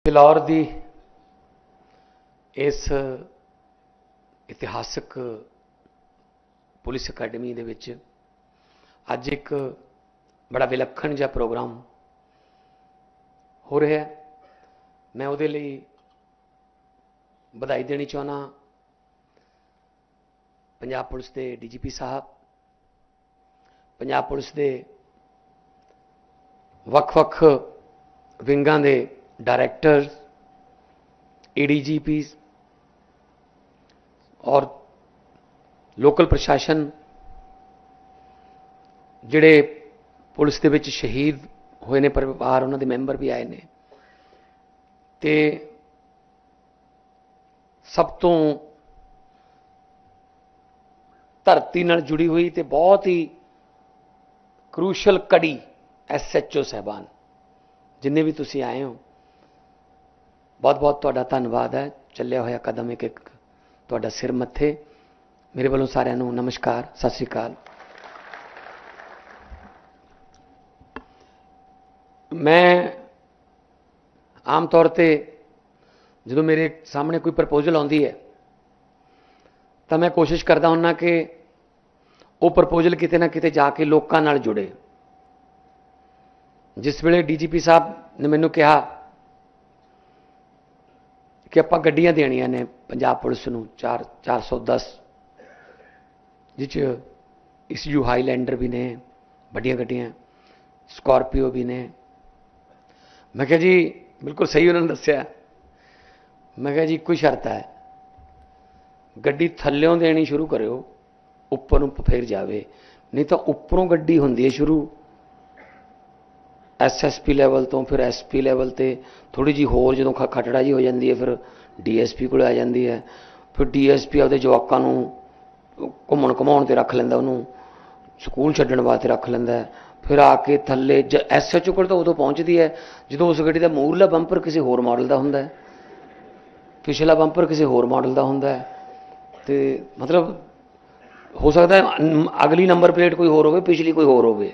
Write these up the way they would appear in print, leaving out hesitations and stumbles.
ਫਿਲੌਰ ਦੀ ਇਸ ਇਤਿਹਾਸਕ police academy ਦੇ ਵਿੱਚ ਅੱਜ ਇੱਕ ਬੜਾ ਵਿਲੱਖਣ ਜਿਹਾ ਪ੍ਰੋਗਰਾਮ ਹੋ ਰਿਹਾ ਹੈ। ਮੈਂ ਉਹਦੇ ਲਈ ਵਧਾਈ ਦੇਣੀ ਚਾਹੁੰਦਾ ਪੰਜਾਬ ਪੁਲਿਸ ਦੇ ਡੀਜੀਪੀ ਸਾਹਿਬ, ਪੰਜਾਬ ਪੁਲਿਸ ਦੇ ਵੱਖ-ਵੱਖ ਵਿੰਗਾਂ ਦੇ डायरेक्टर्स, ADGPs और लोकल प्रशासन जिहड़े पुलिस दे विच शहीद होए ने परिवार उन्हां दे मैंबर भी आए ने ते सब तो धरती नाल जुड़ी हुई ते बहुत ही क्रूशल कड़ी SHO साहबान जिन्ने भी तुसीं आए हो, बहुत बहुत तुहाडा धन्नवाद है। ਚੱਲਿਆ ਹੋਇਆ कदम एक एक तुहाडा सिर मत्थे। मेरे वालों सारिਆਂ ਨੂੰ नमस्कार, सत श्री अकाल। मैं आम तौर पर जो मेरे सामने कोई प्रपोजल आती है तो मैं कोशिश करता हुन्ना कि वो प्रपोजल किते ना किते जाके लोगों नाल जुड़े। जिस वेले DGP साहब ने मैनू कहा कि आप गड्डियां देनियां ने पंजाब पुलिस नूं 410 जिस ISU हाईलैंडर भी ने, वड्डियां गड्डियां स्कॉर्पियो भी ने। मैं कहा जी बिल्कुल सही उन्होंने दस्या। मैं कहा जी कोई शर्त है, गड्डी थल्लों देनी शुरू करो, उपर नूं फिर जावे, नहीं तो उपरों गड्डी हुंदी है शुरू SSP लैवल तो, फिर SP लैवल ते थोड़ी जी होर जो खटड़ा जी हो जाती है, फिर DSP को आ जाती है, फिर DSP आपके जवाकों घूमण घुमाउण ते रख लैंदा, उन्होंने स्कूल छड्डण वास्ते रख लैंदा, फिर आके थल्ले SHO कोल तो उदों पहुँचती है जो उस गड्डी का मूरला बंपर किसी होर मॉडल का हुंदा है, पिछला बंपर किसी होर मॉडल का हुंदा है। ते मतलब हो सकता है अगली नंबर प्लेट कोई होर होवे, पिछली कोई होर होवे।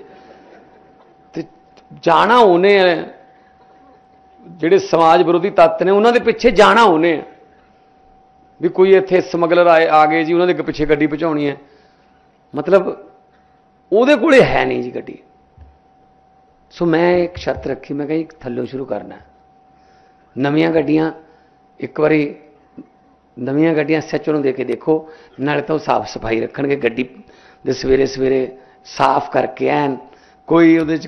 जाना उन्हें जिहड़े समाज विरोधी तत्त ने उन्होंने पिछे जाना उन्हें भी कोई इत्थे समगलर आ गए जी, उन्होंने पिछे गड्डी पहुँचाउणी है, मतलब उहदे कोले है नहीं जी गड्डी। सो मैं एक शर्त रखी, मैं कहा थल्लों शुरू करना, नवीं गड्डियां एक बारी नवीं गड्डियां SHO नूं दे के देखो, नाले तो साफ सफाई रखणगे, गड्डी दे सवेरे सवेरे साफ करके ऐन कोई उहदे च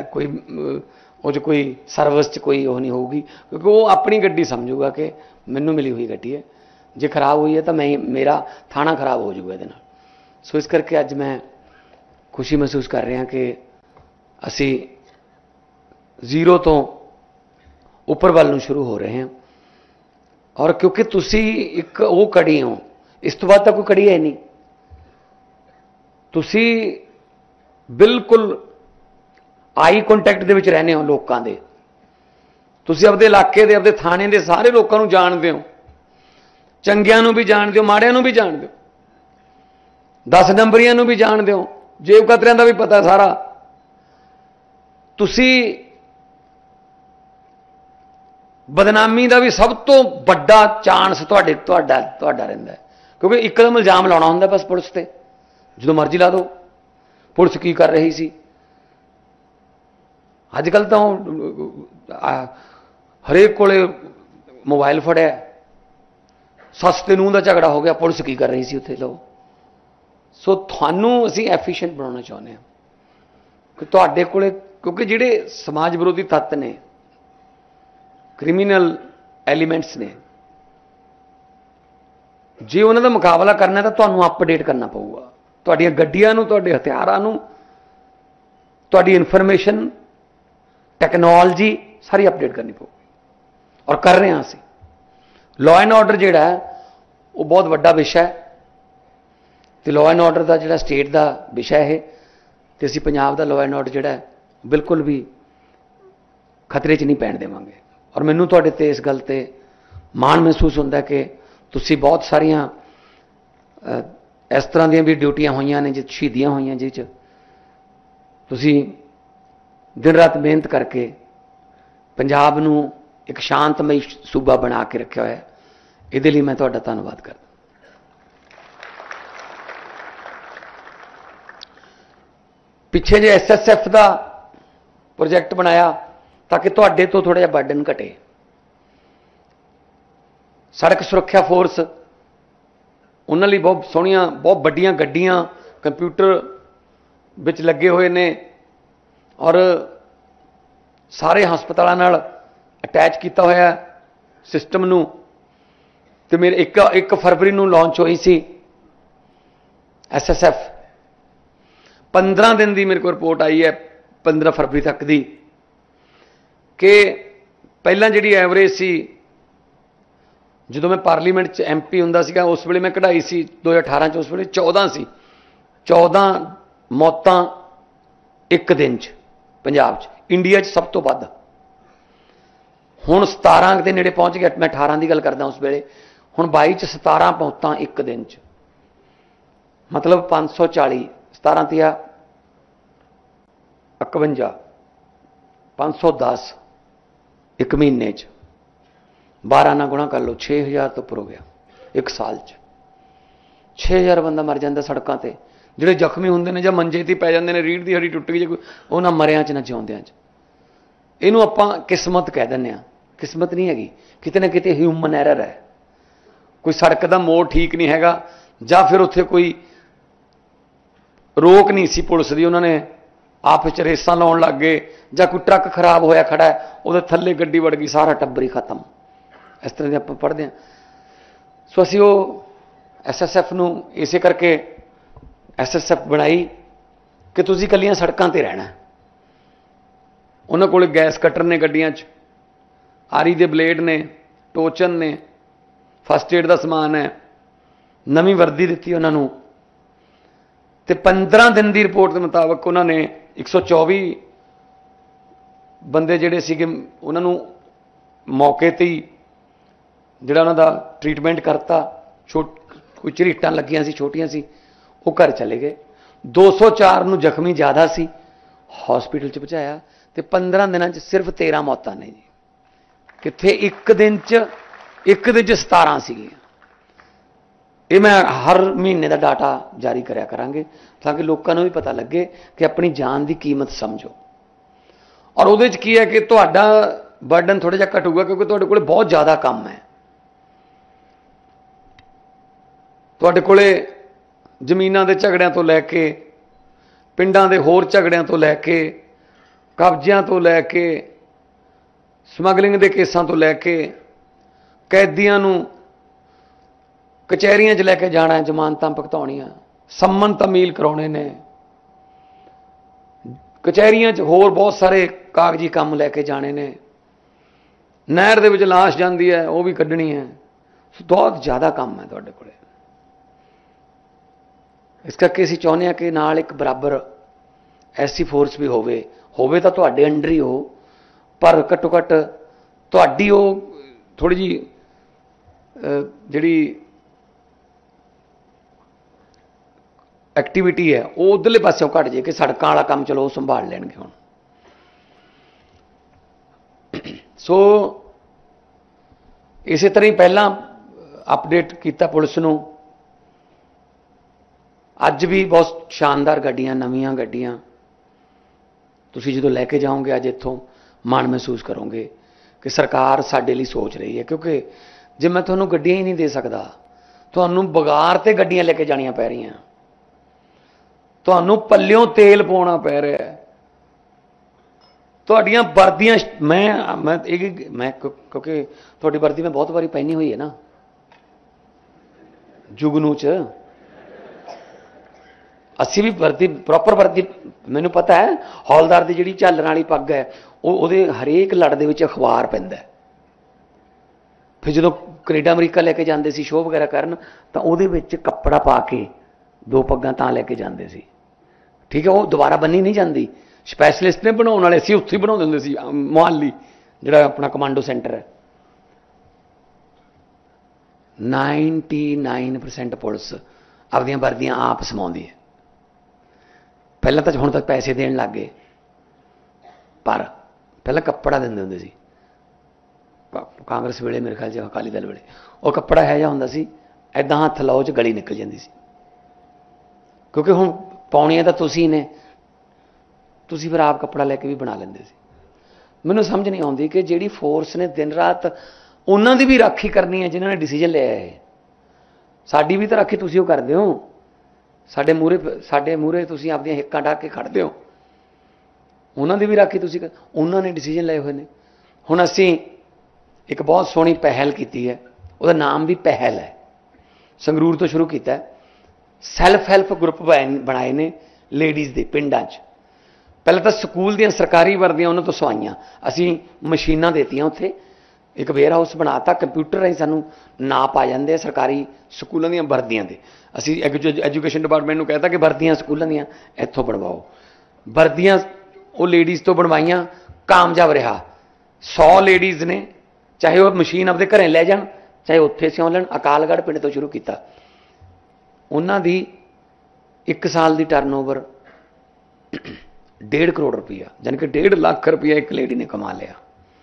कोई सर्विस च कोई वो नहीं होगी, क्योंकि वो अपनी गड्डी समझूगा कि मैनू मिली हुई गड्डी है, जे खराब हुई है तो मैं मेरा थाना खराब हो जाऊगा ये। सो इस करके अज मैं खुशी महसूस कर रहा कि असी जीरो तो उपर वाल शुरू हो रहे हैं। और क्योंकि तुसी एक वो कड़ी हो, इस तो बाद तो कोई कड़ी है नहीं, तुसी बिल्कुल आई कॉन्टैक्ट दे विच रहने हो लोगों के, तुसी अपने इलाके दे अपने थाने दे सारे लोगों को जानते हो, चंगियां नूं भी जानते हो, माड़ियां नूं भी जानते हो, 10 नंबरियां नूं भी जानते हो, जेब कतरियां दा भी पता सारा। तुसी बदनामी का भी सब तो बड़ा चांस तुहाडा रहिंदा है, क्योंकि एकदम इल्जाम लाउणा हुंदा बस पुलिस ते, जो मर्जी ला दो पुलिस की कर रही सी। अजकल तो हरेक कोले मोबाइल फड़िया, सस्ते नूह का झगड़ा हो गया, पुलिस की कर रही सी उत्थे लो। सो थानू असी एफिशिएंट बनाना चाहते हैं कि तुहाडे कोले, क्योंकि जिहड़े समाज विरोधी तत्त ने, क्रिमिनल एलीमेंट्स ने, जे उन्हां दा मुकाबला करना तो तुहानू अपडेट करना पऊगा, तुहाडीआं गड्डियां नूं, तुहाडे हथियारां नूं, तुहाडी इनफॉर्मेशन टैक्नोलॉजी सारी अपडेट करनी पऊगी, और कर रहे हैं असीं। लॉ एंड ऑर्डर जिहड़ा है वो बहुत वड्डा विषय है, तो लॉ एंड ऑर्डर का जिहड़ा स्टेट का विषय है, तो असीं पंजाब का लॉ एंड ऑर्डर जिहड़ा है बिल्कुल भी खतरे च नहीं पैण देवांगे। और मैनूं तुहाडे ते इस गल ते माण महसूस हुंदा है कि तुसीं बहुत सारियां इस तरह दीयां भी ड्यूटियां होईयां ने, जिह शहीदियां होईयां, जिह च तुसीं दिन रात मेहनत करके पंजाब नूं एक शांतमई सूबा बना के रखा होया। इहदे लई मैं तुहाडा धन्नवाद करदा। पिछे जे SSF का प्रोजैक्ट बनाया ताकि तुहाडे तो थोड़ा जिहा बर्डन घटे। सड़क सुरक्षा फोर्स उन्हां लई बहुत सोहणियां बहुत वड्डियां गड्डियां कंप्यूटर विच लगे हुए ने और सारे हस्पतालों नाल अटैच किया होया सिस्टम नूं। ते मेरे एक फरवरी नूं लॉन्च हुई सी SSF। 15 दिन की मेरे को रिपोर्ट आई है 15 फरवरी तक की कि पहला जी एवरेज सी जो मैं पार्लीमेंट MP हुंदा सीगा उस वेले मैं कढ़ाई सी 2018 उस वेले 14 सी 14 मौतां एक दिन च पंजाब च, इंडिया च सब तो वध। हुण 17 के नेड़े पहुंच गया। मैं 18 की गल करदा उस वेले। हुण 22 च 17 मौतां एक दिन च, मतलब 540 17 तिया 51 510 एक महीने च 12 ना गुणा कर लो 6000 तो उपर हो गया एक साल च। 6000 बंदा मर जाता सड़कों पर। ਜਿਹੜੇ ਜ਼ਖਮੀ ਹੁੰਦੇ ਨੇ ਜਾਂ ਮੰਜੇ ਤੇ ਪੈ ਜਾਂਦੇ ਨੇ, ਰੀੜ ਦੀ ਹੱਡੀ ਟੁੱਟ ਗਈ, ਉਹ ਨਾ ਮਰਿਆਂ ਚ ਨਾ ਜਿਉਂਦਿਆਂ ਚ। ਇਹਨੂੰ ਆਪਾਂ ਕਿਸਮਤ ਕਹਿ ਦਿੰਦੇ ਆ। ਕਿਸਮਤ ਨਹੀਂ ਹੈਗੀ, ਕਿਤੇ ਨਾ ਕਿਤੇ ਹਿਊਮਨ ਐਰਰ ਹੈ। ਕੋਈ ਸੜਕ ਦਾ ਮੋੜ ਠੀਕ ਨਹੀਂ ਹੈਗਾ ਜਾਂ ਫਿਰ ਉੱਥੇ ਕੋਈ ਰੋਕ ਨਹੀਂ ਸੀ ਪੁਲਿਸ ਦੀ, ਉਹਨਾਂ ਨੇ ਆਪਸ ਚ ਰੇਸਾਂ ਲਾਉਣ ਲੱਗ ਗਏ, ਜਾਂ ਕੋਈ ਟਰੱਕ ਖਰਾਬ ਹੋਇਆ ਖੜਾ ਹੈ ਉਹਦੇ ਥੱਲੇ ਗੱਡੀ ਵੜ ਗਈ, ਸਾਰਾ ਟੱਬਰ ਹੀ ਖਤਮ। ਇਸ ਤਰ੍ਹਾਂ ਦੇ ਆਪਾਂ ਪੜ੍ਹਦੇ ਹਾਂ। ਸੋ ਅਸੀਂ ਉਹ SSF ਨੂੰ ਇਸੇ ਕਰਕੇ SSF बनाई कि तुसीं कल्लियां सड़कों पर रहना। उन्होंने कोल गैस कटर ने गड्डियां च, आरी दे ब्लेड ने, टोचन ने, फस्ट एड का समान है, नवीं वर्दी दी उन्होंने। तो 15 दिन की रिपोर्ट के मुताबिक उन्होंने 124 बंदे जिहड़े सीगे उन्होंने मौके ते ही जिहड़ा उन्हां दा ट्रीटमेंट करता। कोई झरीटां लगियां सी छोटियां सी, वो घर चले गए। 204 नूं जख्मी ज़्यादा सी, हॉस्पिटल च पहुँचाया। तो 15 दिनों सिर्फ 13 मौतां ने जी। कित्थे एक दिन च 17 सीगियां। ये मैं हर महीने का डाटा जारी करिया करांगे ताकि लोगों को भी पता लगे कि अपनी जान की कीमत समझो। और उहदे च की है कि तुहाडा बर्डन थोड़ा जिहा घटूगा क्योंकि तुहाडे कोले बहुत ज़्यादा काम है। तुहाडे कोले ਜ਼ਮੀਨਾਂ ਦੇ ਝਗੜਿਆਂ ਤੋਂ ਲੈ ਕੇ, ਪਿੰਡਾਂ ਦੇ ਹੋਰ ਝਗੜਿਆਂ ਤੋਂ ਲੈ ਕੇ, ਕਬਜ਼ਿਆਂ ਤੋਂ ਲੈ ਕੇ, ਸਮਗਲਿੰਗ ਦੇ ਕੇਸਾਂ ਤੋਂ ਲੈ ਕੇ, ਕੈਦੀਆਂ ਨੂੰ ਕਚਹਿਰੀਆਂ 'ਚ ਲੈ ਕੇ ਜਾਣਾ, ਜ਼ਮਾਨਤਾਂ ਭੁਗਤਾਉਣੀਆਂ, ਸੰਮਨ ਤਮੀਲ ਕਰਾਉਣੇ ਨੇ, ਕਚਹਿਰੀਆਂ 'ਚ ਹੋਰ ਬਹੁਤ ਸਾਰੇ ਕਾਗਜ਼ੀ ਕੰਮ ਲੈ ਕੇ ਜਾਣੇ ਨੇ, ਨਹਿਰ ਦੇ ਵਿੱਚ ਲਾਸ਼ ਜਾਂਦੀ ਹੈ ਉਹ ਵੀ ਕੱਢਣੀ ਹੈ। ਬਹੁਤ ਜ਼ਿਆਦਾ ਕੰਮ ਹੈ ਤੁਹਾਡੇ ਕੋਲੇ। इस करके असीं चाहुंदे हां कि नाल एक बराबर ऐसी फोर्स भी होवे तां तुहाडे अंडर ही हो, पर घट्टो घट्ट तुहाडी वो थोड़ी जी जिहड़ी एक्टिविटी है वो उधरले पासों घट जाए कि सड़कों वाला काम चलो वो संभाल लैणगे हुण। सो इस तरह ही पहला अपडेट किया पुलिस नूं। अज भी बहुत शानदार गड्डियां, नवीं गड्डियां तुसीं जो लैके जाओगे अज इत्थों मान महसूस करोगे कि सरकार साडे लई सोच रही है। क्योंकि जे मैं तुहानूं गड्डियां ही नहीं दे सकदा, तुहानूं बगार ते गड्डियां लैके जाणियां पै रहीआं, तुहानूं पल्लियों तेल पाउणा पै रहा है, तुहाडीआं वर्दियां मैं क्योंकि तुहाडी वर्दी मैं बहुत बारी पहनी हुई है ना जुगनू च। असी भी वर्दी प्रॉपर वर्दी मैनू पता है। हौलदार की जी झालर वाली पग है वो हरेक लड़ दे विच अखबार पैंदा। फिर जो कनेडा अमरीका लैके जाते सी शो वगैरह करन तो वो कपड़ा पा के 2 पग्गां तां लैके जाते सी। ठीक है, वो दोबारा बनी नहीं जाती, स्पैशलिस्ट ने बनाने वाले सी, उत्थे बना देंगे सी। मोहाली जिहड़ा अपना कमांडो सेंटर है 99% पुलिस अपनियां वर्दियां आप समाउंदी है। पहले तो हुण तक पैसे देण लग गए, पर पहले कपड़ा देंदे हुंदे सी। ਕਾਂਗਰਸ ਵੇਲੇ ਮੇਰੇ ਖਿਆਲ 'ਚ ਅਕਾਲੀ ਦਲ ਵੇਲੇ, ਉਹ ਕੱਪੜਾ ਇਹੋ ਜਿਹਾ ਹੁੰਦਾ ਸੀ, ਇੱਦਾਂ ਹੱਥ ਲਾਓ 'ਚ ਗਲੀ ਨਿਕਲ ਜਾਂਦੀ ਸੀ। ਕਿਉਂਕਿ ਹੁਣ ਪਾਉਣੀਆਂ ਤਾਂ ਤੁਸੀਂ ਨੇ, ਤੁਸੀਂ ਫਿਰ ਆਪ ਕੱਪੜਾ ਲੈ ਕੇ ਵੀ ਬਣਾ ਲੈਂਦੇ ਸੀ। ਮੈਨੂੰ ਸਮਝ ਨਹੀਂ ਆਉਂਦੀ ਕਿ ਜਿਹੜੀ ਫੋਰਸ ਨੇ ਦਿਨ ਰਾਤ ਉਹਨਾਂ ਦੀ ਵੀ ਰਾਖੀ ਕਰਨੀ ਹੈ ਜਿਨ੍ਹਾਂ ਨੇ ਡਿਸੀਜਨ ਲਿਆ ਹੈ। ਸਾਡੀ ਵੀ ਤਾਂ ਰਾਖੀ ਤੁਸੀਂ ਉਹ ਕਰਦੇ ਹੋ, ਸਾਡੇ ਮੂਹਰੇ ਤੁਸੀਂ ਆਪਦੀਆਂ ਹਿੱਕਾਂ ਢੱਕ ਕੇ ਖੜ੍ਹਦੇ ਹੋ, ਉਹਨਾਂ ਦੀ ਵੀ ਰਾਖੀ ਤੁਸੀਂ ਉਹਨਾਂ ਨੇ ਡਿਸੀਜਨ ਲਏ ਹੋਏ ਨੇ। ਹੁਣ ਅਸੀਂ ਇੱਕ ਬਹੁਤ ਸੋਹਣੀ ਪਹਿਲ ਕੀਤੀ ਹੈ, ਉਹਦਾ ਨਾਮ ਵੀ ਪਹਿਲ ਹੈ, ਸੰਗਰੂਰ ਤੋਂ ਸ਼ੁਰੂ ਕੀਤਾ। ਸੈਲਫ ਹੈਲਪ ਗਰੁੱਪ ਬਣਾਏ ਨੇ ਲੇਡੀਜ਼ ਦੇ ਪਿੰਡਾਂ 'ਚ। ਪਹਿਲਾਂ ਤਾਂ ਸਕੂਲ ਦੀਆਂ ਸਰਕਾਰੀ ਵਰਦੀਆਂ ਉਹਨਾਂ ਤੋਂ ਸਵਾਈਆਂ, ਅਸੀਂ ਮਸ਼ੀਨਾਂ ਦੇਤੀਆਂ ਉੱਥੇ, ਇੱਕ ਵੇਅਰ ਹਾਊਸ ਬਣਾਤਾ, ਕੰਪਿਊਟਰ ਰਾਹੀਂ ਸਾਨੂੰ ਨਾਪ ਆ ਜਾਂਦੇ ਆ ਸਰਕਾਰੀ ਸਕੂਲਾਂ ਦੀਆਂ ਵਰਦੀਆਂ ਦੇ। ਅਸੀਂ ਐਜੂਕੇਸ਼ਨ ਡਿਪਾਰਟਮੈਂਟ ਨੂੰ ਕਹਿਤਾ ਕਿ ਵਰਦੀਆਂ ਸਕੂਲਾਂ ਦੀਆਂ ਇੱਥੋਂ ਬਣਵਾਓ। ਵਰਦੀਆਂ ਉਹ ਲੇਡੀਜ਼ ਤੋਂ ਬਣਵਾਈਆਂ, ਕਾਮਯਾਬ ਰਿਹਾ। 100 ਲੇਡੀਜ਼ ਨੇ, ਚਾਹੇ ਉਹ ਮਸ਼ੀਨ ਆਪਦੇ ਘਰੇ ਲੈ ਜਾਣ, ਚਾਹੇ ਉੱਥੇ ਸਿਉਂ ਲੈਣ। ਅਕਾਲਗੜ੍ਹ ਪਿੰਡ ਤੋਂ ਸ਼ੁਰੂ ਕੀਤਾ। ਉਹਨਾਂ ਦੀ 1 ਸਾਲ ਦੀ ਟਰਨਓਵਰ 1.5 ਕਰੋੜ ਰੁਪਈਆ, ਜਾਣੀ ਕਿ 1.5 ਲੱਖ ਰੁਪਈਆ ਇੱਕ ਲੇਡੀ ਨੇ ਕਮਾ ਲਿਆ।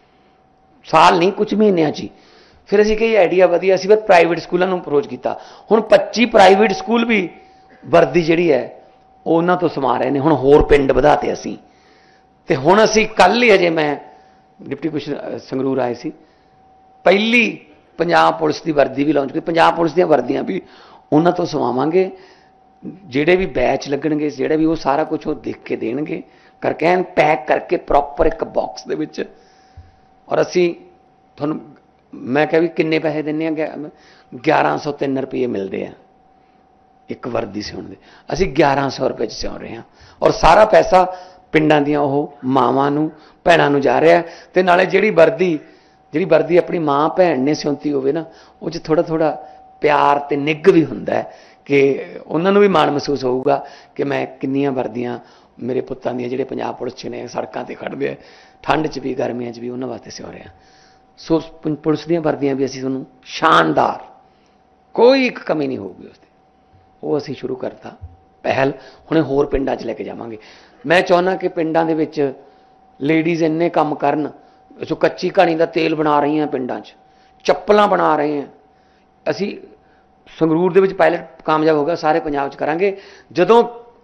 ਸਾਲ ਨਹੀਂ, ਕੁਝ ਮਹੀਨਿਆਂ 'ਚ ਹੀ। ਫਿਰ ਅਸੀਂ ਕਹੀ ਆਈਡੀਆ ਵਧੀਆ, ਅਸੀਂ ਫਿਰ ਪ੍ਰਾਈਵੇਟ ਸਕੂਲਾਂ ਨੂੰ ਅਪਰੋਚ ਕੀਤਾ। ਹੁਣ 25 ਪ੍ਰਾਈਵੇਟ ਸਕੂਲ ਵੀ ਵਰਦੀ ਜਿਹੜੀ ਹੈ ਉਹ ਉਹਨਾਂ ਤੋਂ ਸਮਾ ਰਹੇ ਨੇ। ਹੁਣ ਹੋਰ ਪਿੰਡ ਵਧਾਤੇ ਅਸੀਂ। ਤੇ ਹੁਣ ਅਸੀਂ ਕੱਲ੍ਹ ਹੀ, ਅਜੇ ਮੈਂ ਡਿਪਟੀ ਕਮਿਸ਼ਨਰ ਸੰਗਰੂਰ ਆਏ ਸੀ, ਪਹਿਲੀ ਪੰਜਾਬ ਪੁਲਿਸ ਦੀ ਵਰਦੀ ਵੀ ਲਾਂਚ ਕੀਤੀ। ਪੰਜਾਬ ਪੁਲਿਸ ਦੀਆਂ ਵਰਦੀਆਂ ਵੀ ਉਹਨਾਂ ਤੋਂ ਸਵਾਵਾਂਗੇ। ਜਿਹੜੇ ਵੀ ਬੈਚ ਲੱਗਣਗੇ, ਜਿਹੜੇ ਵੀ, ਉਹ ਸਾਰਾ ਕੁਝ ਉਹ ਦੇਖ ਕੇ ਦੇਣਗੇ, ਕਰਕੇ ਐਨ ਪੈਕ ਕਰਕੇ ਪ੍ਰੋਪਰ ਇੱਕ ਬਾਕਸ ਦੇ ਵਿੱਚ। ਔਰ ਅਸੀਂ ਤੁਹਾਨੂੰ, ਮੈਂ ਕਿਹਾ ਵੀ ਕਿੰਨੇ ਪੈਸੇ ਦਿੰਦੇ ਹਾਂ, 1103 ਰੁਪਏ ਮਿਲਦੇ ਆ ਇੱਕ ਵਰਦੀ ਸਿਉਣ ਦੇ। ਅਸੀਂ 1100 ਰੁਪਏ 'ਚ ਸਿਉਂ ਰਹੇ ਹਾਂ। ਔਰ ਸਾਰਾ ਪੈਸਾ ਪਿੰਡਾਂ ਦੀਆਂ ਉਹ ਮਾਵਾਂ ਨੂੰ, ਭੈਣਾਂ ਨੂੰ ਜਾ ਰਿਹਾ। ਅਤੇ ਨਾਲੇ ਜਿਹੜੀ ਵਰਦੀ ਆਪਣੀ ਮਾਂ ਭੈਣ ਨੇ ਸਿਉਂਤੀ ਹੋਵੇ ਨਾ, ਉਹ 'ਚ ਥੋੜ੍ਹਾ ਥੋੜ੍ਹਾ ਪਿਆਰ ਅਤੇ ਨਿੱਘ ਵੀ ਹੁੰਦਾ ਕਿ ਉਹਨਾਂ ਨੂੰ ਵੀ ਮਾਣ ਮਹਿਸੂਸ ਹੋਊਗਾ ਕਿ ਮੈਂ ਕਿੰਨੀਆਂ ਵਰਦੀਆਂ ਮੇਰੇ ਪੁੱਤਾਂ ਦੀਆਂ ਜਿਹੜੇ ਪੰਜਾਬ ਪੁਲਿਸ 'ਚ ਨੇ, ਸੜਕਾਂ 'ਤੇ ਖੜ੍ਹਦੇ ਆ, ਠੰਡ 'ਚ ਵੀ ਗਰਮੀਆਂ 'ਚ ਵੀ, ਉਹਨਾਂ ਵਾਸਤੇ ਸਿਉਂ ਰਿਹਾ। ਸੋ ਪੁਲਿਸ ਦੀਆਂ ਵਰਦੀਆਂ ਵੀ ਅਸੀਂ ਤੁਹਾਨੂੰ ਸ਼ਾਨਦਾਰ, ਕੋਈ ਇੱਕ ਕਮੀ ਨਹੀਂ ਹੋਊਗੀ ਉਸ 'ਤੇ, ਉਹ ਅਸੀਂ ਸ਼ੁਰੂ ਕਰਤਾ ਪਹਿਲ। ਹੁਣੇ ਹੋਰ ਪਿੰਡਾਂ 'ਚ ਲੈ ਕੇ ਜਾਵਾਂਗੇ। ਮੈਂ ਚਾਹੁੰਦਾ ਕਿ ਪਿੰਡਾਂ ਦੇ ਵਿੱਚ ਲੇਡੀਜ਼ ਇੰਨੇ ਕੰਮ ਕਰਨ, ਸੋ ਕੱਚੀ ਘਾਣੀ ਦਾ ਤੇਲ ਬਣਾ ਰਹੀਆਂ ਪਿੰਡਾਂ 'ਚ, ਚੱਪਲਾਂ ਬਣਾ ਰਹੇ ਹਾਂ ਅਸੀਂ। ਸੰਗਰੂਰ ਦੇ ਵਿੱਚ ਪਾਇਲਟ ਕਾਮਯਾਬ ਹੋ ਗਿਆ, ਸਾਰੇ ਪੰਜਾਬ 'ਚ ਕਰਾਂਗੇ। ਜਦੋਂ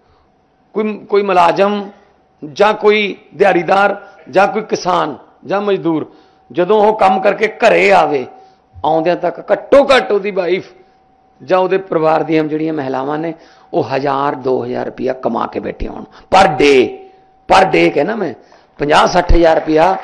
ਕੋਈ ਮੁਲਾਜ਼ਮ ਜਾਂ ਕੋਈ ਦਿਹਾੜੀਦਾਰ ਜਾਂ ਕੋਈ ਕਿਸਾਨ ਜਾਂ ਮਜ਼ਦੂਰ, ਜਦੋਂ ਉਹ ਕੰਮ ਕਰਕੇ ਘਰੇ ਆਵੇ, ਆਉਂਦਿਆਂ ਤੱਕ ਘੱਟੋ ਘੱਟ ਉਹਦੀ ਵਾਈਫ ਜਾਂ ਉਹਦੇ ਪਰਿਵਾਰ ਦੀਆਂ ਜਿਹੜੀਆਂ ਮਹਿਲਾਵਾਂ ਨੇ, ਉਹ 1000-2000 ਰੁਪਇਆ ਕਮਾ ਕੇ ਬੈਠੇ ਹੋਣ ਪਰ ਡੇ ਕਹਿਣਾ ਮੈਂ, 50-60 ਹਜ਼ਾਰ ਰੁਪਇਆ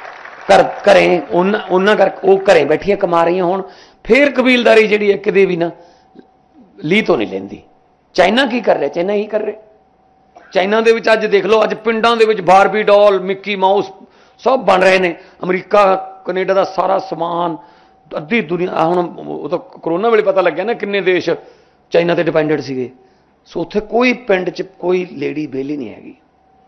ਘਰੇ ਉਹਨਾਂ ਕਰਕੇ ਉਹ ਘਰੇ ਬੈਠੀਆਂ ਕਮਾ ਰਹੀਆਂ ਹੋਣ। ਫਿਰ ਕਬੀਲਦਾਰੀ ਜਿਹੜੀ ਹੈ ਕਿਤੇ ਵੀ ਨਾ ਲੀਹ ਤੋਂ ਨਹੀਂ ਲੈਂਦੀ। ਚਾਈਨਾ ਕੀ ਕਰ ਰਿਹਾ? ਚਾਈਨਾ ਇਹੀ ਕਰ ਰਿਹਾ। ਚਾਈਨਾ ਦੇ ਵਿੱਚ ਅੱਜ ਦੇਖ ਲਓ, ਅੱਜ ਪਿੰਡਾਂ ਦੇ ਵਿੱਚ ਬਾਰਬੀ ਡਾਲ, ਮਿੱਕੀ ਮਾਊਸ ਸਭ ਬਣ ਰਹੇ ਨੇ। ਅਮਰੀਕਾ ਕੈਨੇਡਾ ਦਾ ਸਾਰਾ ਸਮਾਨ, ਅੱਧੀ ਦੁਨੀਆ, ਹੁਣ ਉਹ ਤਾਂ ਕਰੋਨਾ ਵੇਲੇ ਪਤਾ ਲੱਗਿਆ ਨਾ ਕਿੰਨੇ ਦੇਸ਼ ਚਾਈਨਾ 'ਤੇ ਡਿਪੈਂਡੈਂਟ ਸੀਗੇ। ਸੋ ਉੱਥੇ ਕੋਈ ਪਿੰਡ 'ਚ ਕੋਈ ਲੇਡੀ ਵਿਹਲੀ ਨਹੀਂ ਹੈਗੀ।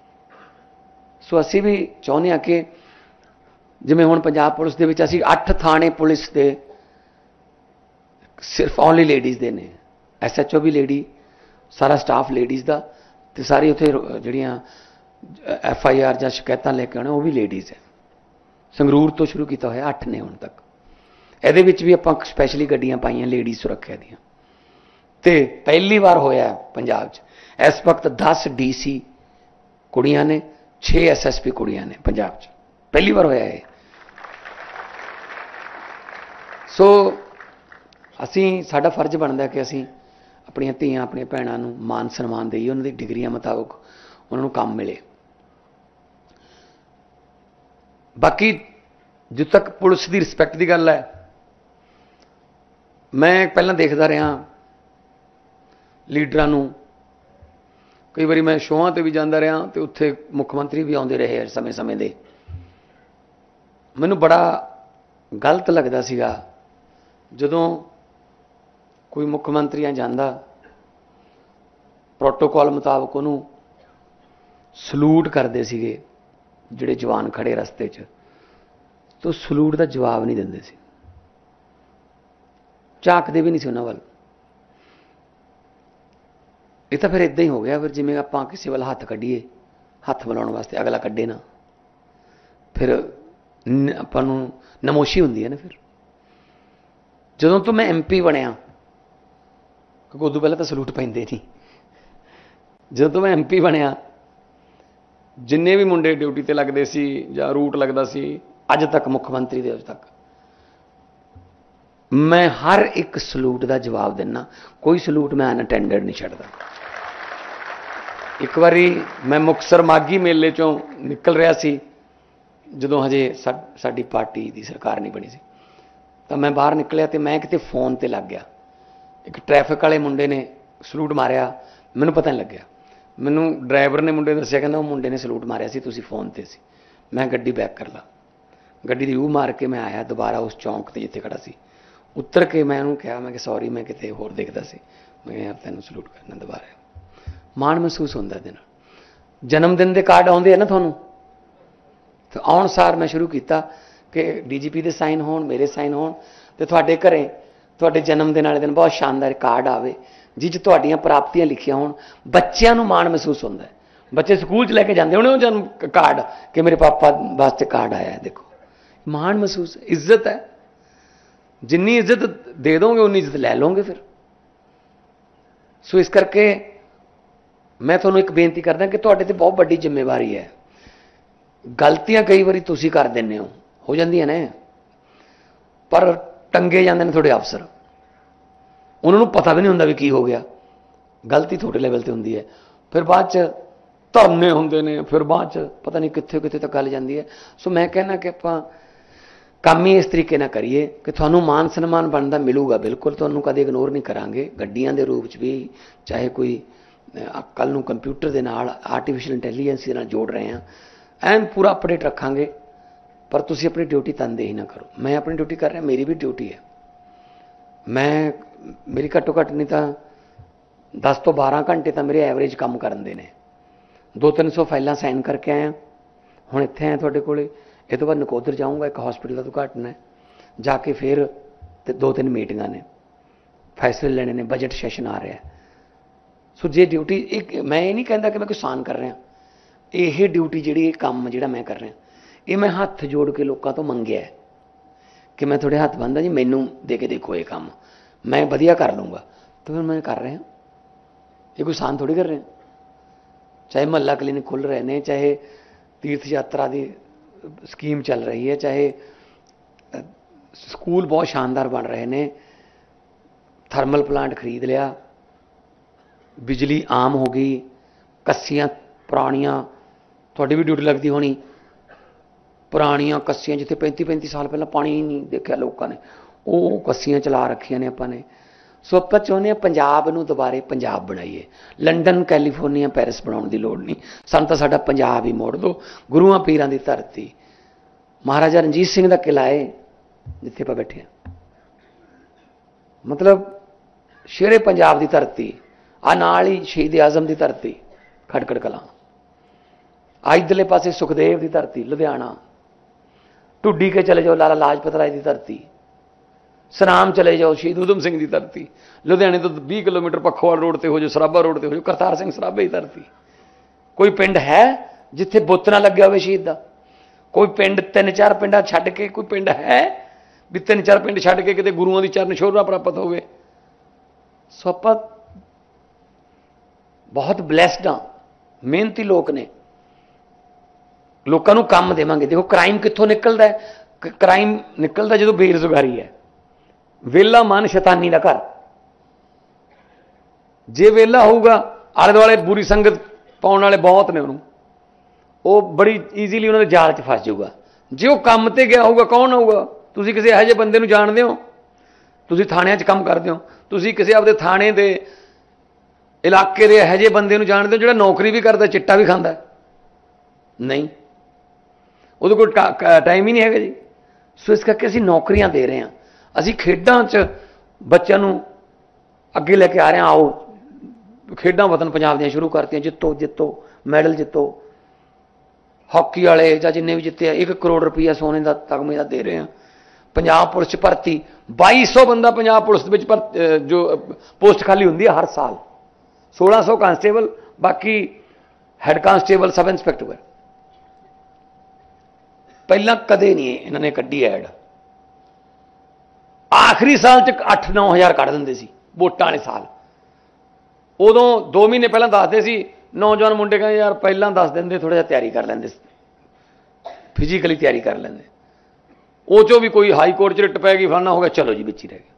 ਸੋ ਅਸੀਂ ਵੀ ਚਾਹੁੰਦੇ ਹਾਂ ਕਿ ਜਿਵੇਂ ਹੁਣ ਪੰਜਾਬ ਪੁਲਿਸ ਦੇ ਵਿੱਚ ਅਸੀਂ 8 ਥਾਣੇ ਪੁਲਿਸ ਦੇ ਸਿਰਫ ਓਨਲੀ ਲੇਡੀਜ਼ ਦੇ ਨੇ, SHO ਵੀ ਲੇਡੀ, ਸਾਰਾ ਸਟਾਫ ਲੇਡੀਜ਼ ਦਾ, ਅਤੇ ਸਾਰੀ ਉੱਥੇ ਜਿਹੜੀਆਂ FIR ਜਾਂ ਸ਼ਿਕਾਇਤਾਂ ਲੈ ਕੇ ਆਉਣੇ ਉਹ ਵੀ ਲੇਡੀਜ਼ ਹੈ। ਸੰਗਰੂਰ ਤੋਂ ਸ਼ੁਰੂ ਕੀਤਾ ਹੋਇਆ, 8 ਨੇ ਹੁਣ ਤੱਕ। ਇਹਦੇ ਵਿੱਚ ਵੀ ਆਪਾਂ ਸਪੈਸ਼ਲੀ ਗੱਡੀਆਂ ਪਾਈਆਂ ਲੇਡੀਜ਼ ਸੁਰੱਖਿਆ ਦੀਆਂ। ਅਤੇ ਪਹਿਲੀ ਵਾਰ ਹੋਇਆ ਪੰਜਾਬ 'ਚ ਇਸ ਵਕਤ 10 DC ਕੁੜੀਆਂ ਨੇ, 6 SSP ਕੁੜੀਆਂ ਨੇ ਪੰਜਾਬ 'ਚ, ਪਹਿਲੀ ਵਾਰ ਹੋਇਆ ਇਹ। ਸੋ ਅਸੀਂ, ਸਾਡਾ ਫਰਜ਼ ਬਣਦਾ ਕਿ ਅਸੀਂ ਆਪਣੀਆਂ ਧੀਆਂ, ਆਪਣੀਆਂ ਭੈਣਾਂ ਨੂੰ ਮਾਨ ਸਨਮਾਨ ਦੇਈਏ, ਉਹਨਾਂ ਦੀ ਡਿਗਰੀਆਂ ਮੁਤਾਬਕ ਉਹਨਾਂ ਨੂੰ ਕੰਮ ਮਿਲੇ। ਬਾਕੀ ਜਿੱਥੇ ਤੱਕ ਪੁਲਿਸ ਦੀ ਰਿਸਪੈਕਟ ਦੀ ਗੱਲ ਹੈ, ਮੈਂ ਪਹਿਲਾਂ ਦੇਖਦਾ ਰਿਹਾ ਲੀਡਰਾਂ ਨੂੰ, ਕਈ ਵਾਰੀ ਮੈਂ ਸ਼ੋਆਂ 'ਤੇ ਵੀ ਜਾਂਦਾ ਰਿਹਾ ਅਤੇ ਉੱਥੇ ਮੁੱਖ ਮੰਤਰੀ ਵੀ ਆਉਂਦੇ ਰਹੇ ਸਮੇਂ ਦੇ। ਮੈਨੂੰ ਬੜਾ ਗਲਤ ਲੱਗਦਾ ਸੀਗਾ ਜਦੋਂ ਕੋਈ ਮੁੱਖ ਮੰਤਰੀ ਜਾਂਦਾ, ਪ੍ਰੋਟੋਕਾਲ ਮੁਤਾਬਕ ਉਹਨੂੰ ਸਲੂਟ ਕਰਦੇ ਸੀਗੇ ਜਿਹੜੇ ਜਵਾਨ ਖੜੇ ਰਸਤੇ 'ਚ, ਤਾਂ ਸਲੂਟ ਦਾ ਜਵਾਬ ਨਹੀਂ ਦਿੰਦੇ ਸੀ, ਝਾਕਦੇ ਵੀ ਨਹੀਂ ਸੀ ਉਹਨਾਂ ਵੱਲ। ਇਹ ਤਾਂ ਫਿਰ ਇੱਦਾਂ ਹੀ ਹੋ ਗਿਆ, ਫਿਰ ਜਿਵੇਂ ਆਪਾਂ ਕਿਸੇ ਵੱਲ ਹੱਥ ਕੱਢੀਏ, ਹੱਥ ਮਿਲਾਉਣ ਵਾਸਤੇ ਅਗਲਾ ਕੱਢੇ ਨਾ, ਫਿਰ ਆਪਾਂ ਨੂੰ ਨਮੋਸ਼ੀ ਹੁੰਦੀ ਹੈ ਨਾ। ਫਿਰ ਜਦੋਂ ਤੋਂ ਮੈਂ MP ਬਣਿਆ, ਕਿਉਂਕਿ ਉਦੋਂ ਪਹਿਲਾਂ ਤਾਂ ਸਲੂਟ ਪੈਂਦੇ ਨਹੀਂ, ਜਦੋਂ ਤੋਂ ਮੈਂ MP ਬਣਿਆ, ਜਿੰਨੇ ਵੀ ਮੁੰਡੇ ਡਿਊਟੀ ਤੇ ਲੱਗਦੇ ਸੀ ਜਾਂ ਰੂਟ ਲੱਗਦਾ ਸੀ, ਅੱਜ ਤੱਕ ਮੁੱਖ ਮੰਤਰੀ ਦੇ ਅੱਜ ਤੱਕ ਮੈਂ ਹਰ ਇੱਕ ਸਲੂਟ ਦਾ ਜਵਾਬ ਦਿੰਦਾ। ਕੋਈ ਸਲੂਟ ਮੈਂ ਅਨਅਟੈਂਡਡ ਨਹੀਂ ਛੱਡਦਾ। ਇੱਕ ਵਾਰੀ ਮੈਂ ਮੁਕਤਸਰ ਮਾਘੀ ਮੇਲੇ ਚੋਂ ਨਿਕਲ ਰਿਹਾ ਸੀ, ਜਦੋਂ ਹਜੇ ਸਾਡੀ ਪਾਰਟੀ ਦੀ ਸਰਕਾਰ ਨਹੀਂ ਬਣੀ ਸੀ, ਤਾਂ ਮੈਂ ਬਾਹਰ ਨਿਕਲਿਆ ਤੇ ਮੈਂ ਕਿਤੇ ਫੋਨ ਤੇ ਲੱਗ ਗਿਆ। ਇੱਕ ਟ੍ਰੈਫਿਕ ਵਾਲੇ ਮੁੰਡੇ ਨੇ ਸਲੂਟ ਮਾਰਿਆ, ਮੈਨੂੰ ਪਤਾ ਨਹੀਂ ਲੱਗਿਆ। ਮੈਨੂੰ ਡਰਾਈਵਰ ਨੇ ਮੁੰਡੇ ਦੱਸਿਆ, ਕਹਿੰਦਾ ਉਹ ਮੁੰਡੇ ਨੇ ਸਲੂਟ ਮਾਰਿਆ ਸੀ, ਤੁਸੀਂ ਫੋਨ ਤੇ ਸੀ। ਮੈਂ ਗੱਡੀ ਬੈਕ ਕਰ ਲਾ, ਗੱਡੀ ਦੀ ਯੂ ਮਾਰ ਕੇ ਮੈਂ ਆਇਆ ਦੁਬਾਰਾ ਉਸ ਚੌਂਕ ਤੇ ਜਿੱਥੇ ਖੜਾ ਸੀ। ਉਤਰ ਕੇ ਮੈਂ ਉਹਨੂੰ ਕਿਹਾ, ਮੈਂ ਕਿ ਸੌਰੀ, ਮੈਂ ਕਿਤੇ ਹੋਰ ਦੇਖਦਾ ਸੀ, ਮੈਂ ਯਾਰ ਤੈਨੂੰ ਸਲੂਟ ਕਰਨਾ ਦੁਬਾਰਾ। ਮਾਣ ਮਹਿਸੂਸ ਹੁੰਦਾ ਇਹਦੇ ਨਾਲ। ਜਨਮ ਦਿਨ ਦੇ ਕਾਰਡ ਆਉਂਦੇ ਆ ਨਾ ਤੁਹਾਨੂੰ, ਤੇ ਆਉਣ ਸਾਰ ਮੈਂ ਸ਼ੁਰੂ ਕੀਤਾ ਕਿ DGP ਦੇ ਸਾਈਨ ਹੋਣ, ਮੇਰੇ ਸਾਈਨ ਹੋਣ, ਤੇ ਤੁਹਾਡੇ ਘਰੇ ਤੁਹਾਡੇ ਜਨਮ ਦਿਨ ਵਾਲੇ ਦਿਨ ਬਹੁਤ ਸ਼ਾਨਦਾਰ ਕਾਰਡ ਆਵੇ ਜਿਹ 'ਚ ਤੁਹਾਡੀਆਂ ਪ੍ਰਾਪਤੀਆਂ ਲਿਖੀਆਂ ਹੋਣ। ਬੱਚਿਆਂ ਨੂੰ ਮਾਣ ਮਹਿਸੂਸ ਹੁੰਦਾ ਹੈ। ਬੱਚੇ ਸਕੂਲ 'ਚ ਲੈ ਕੇ ਜਾਂਦੇ ਹੋਣੇ ਉਹ ਜਨਮ ਕਾਰਡ ਕਿ ਮੇਰੇ ਪਾਪਾ ਵਾਸਤੇ ਕਾਰਡ ਆਇਆ ਹੈ, ਦੇਖੋ ਮਾਣ ਮਹਿਸੂਸ, ਇੱਜ਼ਤ ਹੈ। ਜਿੰਨੀ ਇੱਜ਼ਤ ਦੇ ਦੋਗੇ ਉਨੀ ਇੱਜ਼ਤ ਲੈ ਲਓਗੇ ਫਿਰ। ਸੋ ਇਸ ਕਰਕੇ ਮੈਂ ਤੁਹਾਨੂੰ ਇੱਕ ਬੇਨਤੀ ਕਰਦਾ ਕਿ ਤੁਹਾਡੇ ਤੇ ਬਹੁਤ ਵੱਡੀ ਜ਼ਿੰਮੇਵਾਰੀ ਹੈ। ਗਲਤੀਆਂ ਕਈ ਵਾਰੀ ਤੁਸੀਂ ਕਰ ਦਿੰਦੇ ਹੋ ਜਾਂਦੀਆਂ ਨੇ, ਪਰ ਟੰਗੇ ਜਾਂਦੇ ਨੇ ਤੁਹਾਡੇ ਅਫਸਰ, ਉਹਨਾਂ ਨੂੰ ਪਤਾ ਵੀ ਨਹੀਂ ਹੁੰਦਾ ਵੀ ਕੀ ਹੋ ਗਿਆ। ਗਲਤੀ ਤੁਹਾਡੇ ਲੈਵਲ ਤੇ ਹੁੰਦੀ ਹੈ, ਫਿਰ ਬਾਅਦ 'ਚ ਧਰਨੇ ਹੁੰਦੇ ਨੇ, ਫਿਰ ਬਾਅਦ 'ਚ ਪਤਾ ਨਹੀਂ ਕਿੱਥੇ ਕਿੱਥੇ ਤੱਕ ਗੱਲ ਜਾਂਦੀ ਹੈ। ਸੋ ਮੈਂ ਕਹਿੰਦਾ ਕਿ ਆਪਾਂ ਕੰਮ ਹੀ ਇਸ ਤਰੀਕੇ ਨਾਲ ਕਰੀਏ ਕਿ ਤੁਹਾਨੂੰ ਮਾਨ ਸਨਮਾਨ ਬਣਦਾ ਮਿਲੂਗਾ, ਬਿਲਕੁਲ ਤੁਹਾਨੂੰ ਕਦੇ ਇਗਨੋਰ ਨਹੀਂ ਕਰਾਂਗੇ। ਗੱਡੀਆਂ ਦੇ ਰੂਪ 'ਚ ਵੀ, ਚਾਹੇ ਕੋਈ ਕੱਲ੍ਹ ਨੂੰ ਕੰਪਿਊਟਰ ਦੇ ਨਾਲ, ਆਰਟੀਫਿਸ਼ੀਅਲ ਇੰਟੈਲੀਜੈਂਸ ਦੇ ਨਾਲ ਜੋੜ ਰਹੇ ਹਾਂ, ਐਨ ਪੂਰਾ ਅਪਡੇਟ ਰੱਖਾਂਗੇ। ਪਰ ਤੁਸੀਂ ਆਪਣੀ ਡਿਊਟੀ ਤਨਦੇਹੀ ਨਾ ਕਰੋ। ਮੈਂ ਆਪਣੀ ਡਿਊਟੀ ਕਰ ਰਿਹਾ, ਮੇਰੀ ਵੀ ਡਿਊਟੀ ਹੈ। ਮੇਰੀ ਘੱਟੋ ਘੱਟ ਨਹੀਂ ਤਾਂ 10 ਤੋਂ 12 ਘੰਟੇ ਤਾਂ ਮੇਰੇ ਐਵਰੇਜ ਕੰਮ ਕਰਨ ਦੇ ਨੇ। 200-300 ਫਾਈਲਾਂ ਸਾਈਨ ਕਰਕੇ ਆਇਆ, ਹੁਣ ਇੱਥੇ ਆਇਆ ਤੁਹਾਡੇ ਕੋਲ। ਇਹ ਤੋਂ ਬਾਅਦ ਨਕੋਦਰ ਜਾਊਂਗਾ, ਇੱਕ ਹਸਪੀਟਲ ਦਾ ਉਦਘਾਟਨ ਹੈ, ਜਾ ਕੇ ਫਿਰ 2-3 ਮੀਟਿੰਗਾਂ ਨੇ, ਫੈਸਲੇ ਲੈਣੇ ਨੇ, ਬਜਟ ਸੈਸ਼ਨ ਆ ਰਿਹਾ। ਸੋ ਜੇ ਡਿਊਟੀ ਇੱਕ, ਮੈਂ ਇਹ ਨਹੀਂ ਕਹਿੰਦਾ ਕਿ ਮੈਂ ਕੋਈ ਆਸਾਨ ਕਰ ਰਿਹਾ, ਇਹ ਡਿਊਟੀ ਜਿਹੜੀ, ਇਹ ਕੰਮ ਜਿਹੜਾ ਮੈਂ ਕਰ ਰਿਹਾ, ਇਹ ਮੈਂ ਹੱਥ ਜੋੜ ਕੇ ਲੋਕਾਂ ਤੋਂ ਮੰਗਿਆ ਕਿ ਮੈਂ ਤੁਹਾਡੇ ਹੱਥ ਬੰਨ੍ਹਦਾ ਜੀ, ਮੈਨੂੰ ਦੇ ਕੇ ਦੇਖੋ ਇਹ ਕੰਮ, ਮੈਂ ਵਧੀਆ ਕਰ ਲੂੰਗਾ। ਤਾਂ ਫਿਰ ਮੈਂ ਕਰ ਰਿਹਾ। ਇਹ ਕੋਈ ਆਸਾਨ ਥੋੜ੍ਹੀ ਕਰ ਰਿਹਾ। ਚਾਹੇ ਮਹੱਲਾ ਕਲੀਨਿਕ ਖੁੱਲ੍ਹ ਰਹੇ ਨੇ, ਚਾਹੇ ਤੀਰਥ ਯਾਤਰਾ ਦੀ ਸਕੀਮ ਚੱਲ ਰਹੀ ਹੈ, ਚਾਹੇ ਸਕੂਲ ਬਹੁਤ ਸ਼ਾਨਦਾਰ ਬਣ ਰਹੇ ਨੇ, ਥਰਮਲ ਪਲਾਂਟ ਖਰੀਦ ਲਿਆ, ਬਿਜਲੀ ਆਮ ਹੋ ਗਈ, ਕੱਸੀਆਂ ਪੁਰਾਣੀਆਂ, ਤੁਹਾਡੀ ਵੀ ਡਿਊਟੀ ਲੱਗਦੀ ਹੋਣੀ, ਪੁਰਾਣੀਆਂ ਕੱਸੀਆਂ ਜਿੱਥੇ 35-35 ਸਾਲ ਪਹਿਲਾਂ ਪਾਣੀ ਨਹੀਂ ਦੇਖਿਆ ਲੋਕਾਂ ਨੇ, ਉਹ ਕੱਸੀਆਂ ਚਲਾ ਰੱਖੀਆਂ ਨੇ ਆਪਾਂ ਨੇ। ਸੋ ਆਪਾਂ ਚਾਹੁੰਦੇ ਹਾਂ ਪੰਜਾਬ ਨੂੰ ਦੁਬਾਰੇ ਪੰਜਾਬ ਬਣਾਈਏ। ਲੰਡਨ, ਕੈਲੀਫੋਰਨੀਆ, ਪੈਰਿਸ ਬਣਾਉਣ ਦੀ ਲੋੜ ਨਹੀਂ, ਸਾਨੂੰ ਤਾਂ ਸਾਡਾ ਪੰਜਾਬ ਹੀ ਮੋੜ ਦਿਓ। ਗੁਰੂਆਂ ਪੀਰਾਂ ਦੀ ਧਰਤੀ, ਮਹਾਰਾਜਾ ਰਣਜੀਤ ਸਿੰਘ ਦਾ ਕਿਲ੍ਹਾ ਹੈ ਜਿੱਥੇ ਆਪਾਂ ਬੈਠੇ ਹਾਂ, ਮਤਲਬ ਸ਼ੇਰੇ ਪੰਜਾਬ ਦੀ ਧਰਤੀ, ਆ ਨਾਲ ਹੀ ਸ਼ਹੀਦ ਆਜ਼ਮ ਦੀ ਧਰਤੀ ਖਟਕੜ ਕਲਾਂ, ਇੱਧਰਲੇ ਪਾਸੇ ਸੁਖਦੇਵ ਦੀ ਧਰਤੀ ਲੁਧਿਆਣਾ, ਢੁੱਡੀ ਕੇ ਚਲੇ ਜਾਓ ਲਾਲਾ ਲਾਜਪਤ ਰਾਏ ਦੀ ਧਰਤੀ, ਸਨਾਮ ਚਲੇ ਜਾਓ ਸ਼ਹੀਦ ਊਧਮ ਸਿੰਘ ਦੀ ਧਰਤੀ, ਲੁਧਿਆਣੇ ਤੋਂ 20 ਕਿਲੋਮੀਟਰ ਪੱਖੋਵਾਲ ਰੋਡ ਤੇ ਹੋ ਜਾਓ, ਸਰਾਭਾ ਰੋਡ ਤੇ ਹੋ ਜਾਓ, ਕਰਤਾਰ ਸਿੰਘ ਸਰਾਭੇ ਦੀ ਧਰਤੀ। ਕੋਈ ਪਿੰਡ ਹੈ ਜਿੱਥੇ ਬੁੱਤ ਨਾ ਲੱਗਿਆ ਹੋਵੇ ਸ਼ਹੀਦ ਦਾ? ਕੋਈ ਪਿੰਡ 3-4 ਪਿੰਡਾਂ ਛੱਡ ਕੇ ਕੋਈ ਪਿੰਡ ਹੈ ਵੀ 3-4 ਪਿੰਡ ਛੱਡ ਕੇ ਕਿਤੇ ਗੁਰੂਆਂ ਦੀ ਚਰਨ ਛੋਹਰਾ ਪ੍ਰਾਪਤ ਹੋਵੇ? ਸੋ ਆਪਾਂ ਬਹੁਤ ਬਲੈਸਡ ਹਾਂ, ਮਿਹਨਤੀ ਲੋਕ ਨੇ, ਲੋਕਾਂ ਨੂੰ ਕੰਮ ਦੇਵਾਂਗੇ। ਦੇਖੋ ਕ੍ਰਾਈਮ ਕਿੱਥੋਂ ਨਿਕਲਦਾ ਹੈ? ਕ੍ਰਾਈਮ ਨਿਕਲਦਾ ਜਦੋਂ ਬੇਰੁਜ਼ਗਾਰੀ ਹੈ। ਵਿਹਲਾ ਮਨ ਸ਼ੈਤਾਨੀ ਦਾ ਘਰ। ਜੇ ਵਿਹਲਾ ਹੋਊਗਾ, ਆਲੇ ਦੁਆਲੇ ਬੁਰੀ ਸੰਗਤ ਪਾਉਣ ਵਾਲੇ ਬਹੁਤ ਨੇ, ਉਹਨੂੰ ਉਹ ਬੜੀ ਈਜ਼ੀਲੀ ਉਹਨਾਂ ਦੇ ਜਾਲ 'ਚ ਫਸ ਜਾਊਗਾ। ਜੇ ਉਹ ਕੰਮ ਤੇ ਗਿਆ ਹੋਊਗਾ, ਕੌਣ ਆਊਗਾ? ਤੁਸੀਂ ਕਿਸੇ ਇਹੋ ਜਿਹੇ ਬੰਦੇ ਨੂੰ ਜਾਣਦੇ ਹੋ? ਤੁਸੀਂ ਥਾਣਿਆਂ 'ਚ ਕੰਮ ਕਰਦੇ ਹੋ, ਤੁਸੀਂ ਕਿਸੇ ਆਪਦੇ ਥਾਣੇ ਦੇ ਇਲਾਕੇ ਦੇ ਇਹੋ ਜਿਹੇ ਬੰਦੇ ਨੂੰ ਜਾਣਦੇ ਹੋ ਜਿਹੜਾ ਨੌਕਰੀ ਵੀ ਕਰਦਾ, ਚਿੱਟਾ ਵੀ ਖਾਂਦਾ? ਨਹੀਂ, ਉਹਦੇ ਕੋਲ ਟਾਈਮ ਹੀ ਨਹੀਂ ਹੈਗਾ ਜੀ। ਸੋ ਇਸ ਕਰਕੇ ਅਸੀਂ ਨੌਕਰੀਆਂ ਦੇ ਰਹੇ ਹਾਂ, ਅਸੀਂ ਖੇਡਾਂ 'ਚ ਬੱਚਿਆਂ ਨੂੰ ਅੱਗੇ ਲੈ ਕੇ ਆ ਰਹੇ ਹਾਂ। ਆਓ ਖੇਡਾਂ ਵਤਨ ਪੰਜਾਬ ਦੀਆਂ ਸ਼ੁਰੂ ਕਰਤੀਆਂ, ਜਿੱਤੋ ਮੈਡਲ ਜਿੱਤੋ। ਹਾਕੀ ਵਾਲੇ ਜਾਂ ਜਿੰਨੇ ਵੀ ਜਿੱਤੇ ਆ, 1 ਕਰੋੜ ਰੁਪਈਆ ਸੋਨੇ ਦਾ ਤਗਮੇ ਦਾ ਦੇ ਰਹੇ ਹਾਂ। ਪੰਜਾਬ ਪੁਲਿਸ 'ਚ ਭਰਤੀ 2200 ਬੰਦਾ ਪੰਜਾਬ ਪੁਲਿਸ ਦੇ ਵਿੱਚ ਜੋ ਪੋਸਟ ਖਾਲੀ ਹੁੰਦੀ ਹੈ ਹਰ ਸਾਲ, 1600 ਕਾਂਸਟੇਬਲ, ਬਾਕੀ ਹੈਡ ਕਾਂਸਟੇਬਲ, ਸਬ ਇੰਸਪੈਕਟਰ। पहला कदे नहीं इन्होंने कड्डी ऐड। आखिरी साल च 8-9 हज़ार कढ़ देंगे सी वोटां वाले साल। उदों 2 महीने पहला दसते सी, नौजवान मुंडे कहते यार पहला दस देंगे, थोड़ा जिहा तैयारी कर लेंगे, फिजिकली तैयारी कर लेंगे। वो चो भी कोई हाई कोर्ट च रिट पै गई, फलाना हो गया, चलो जी बिच ही रह गए।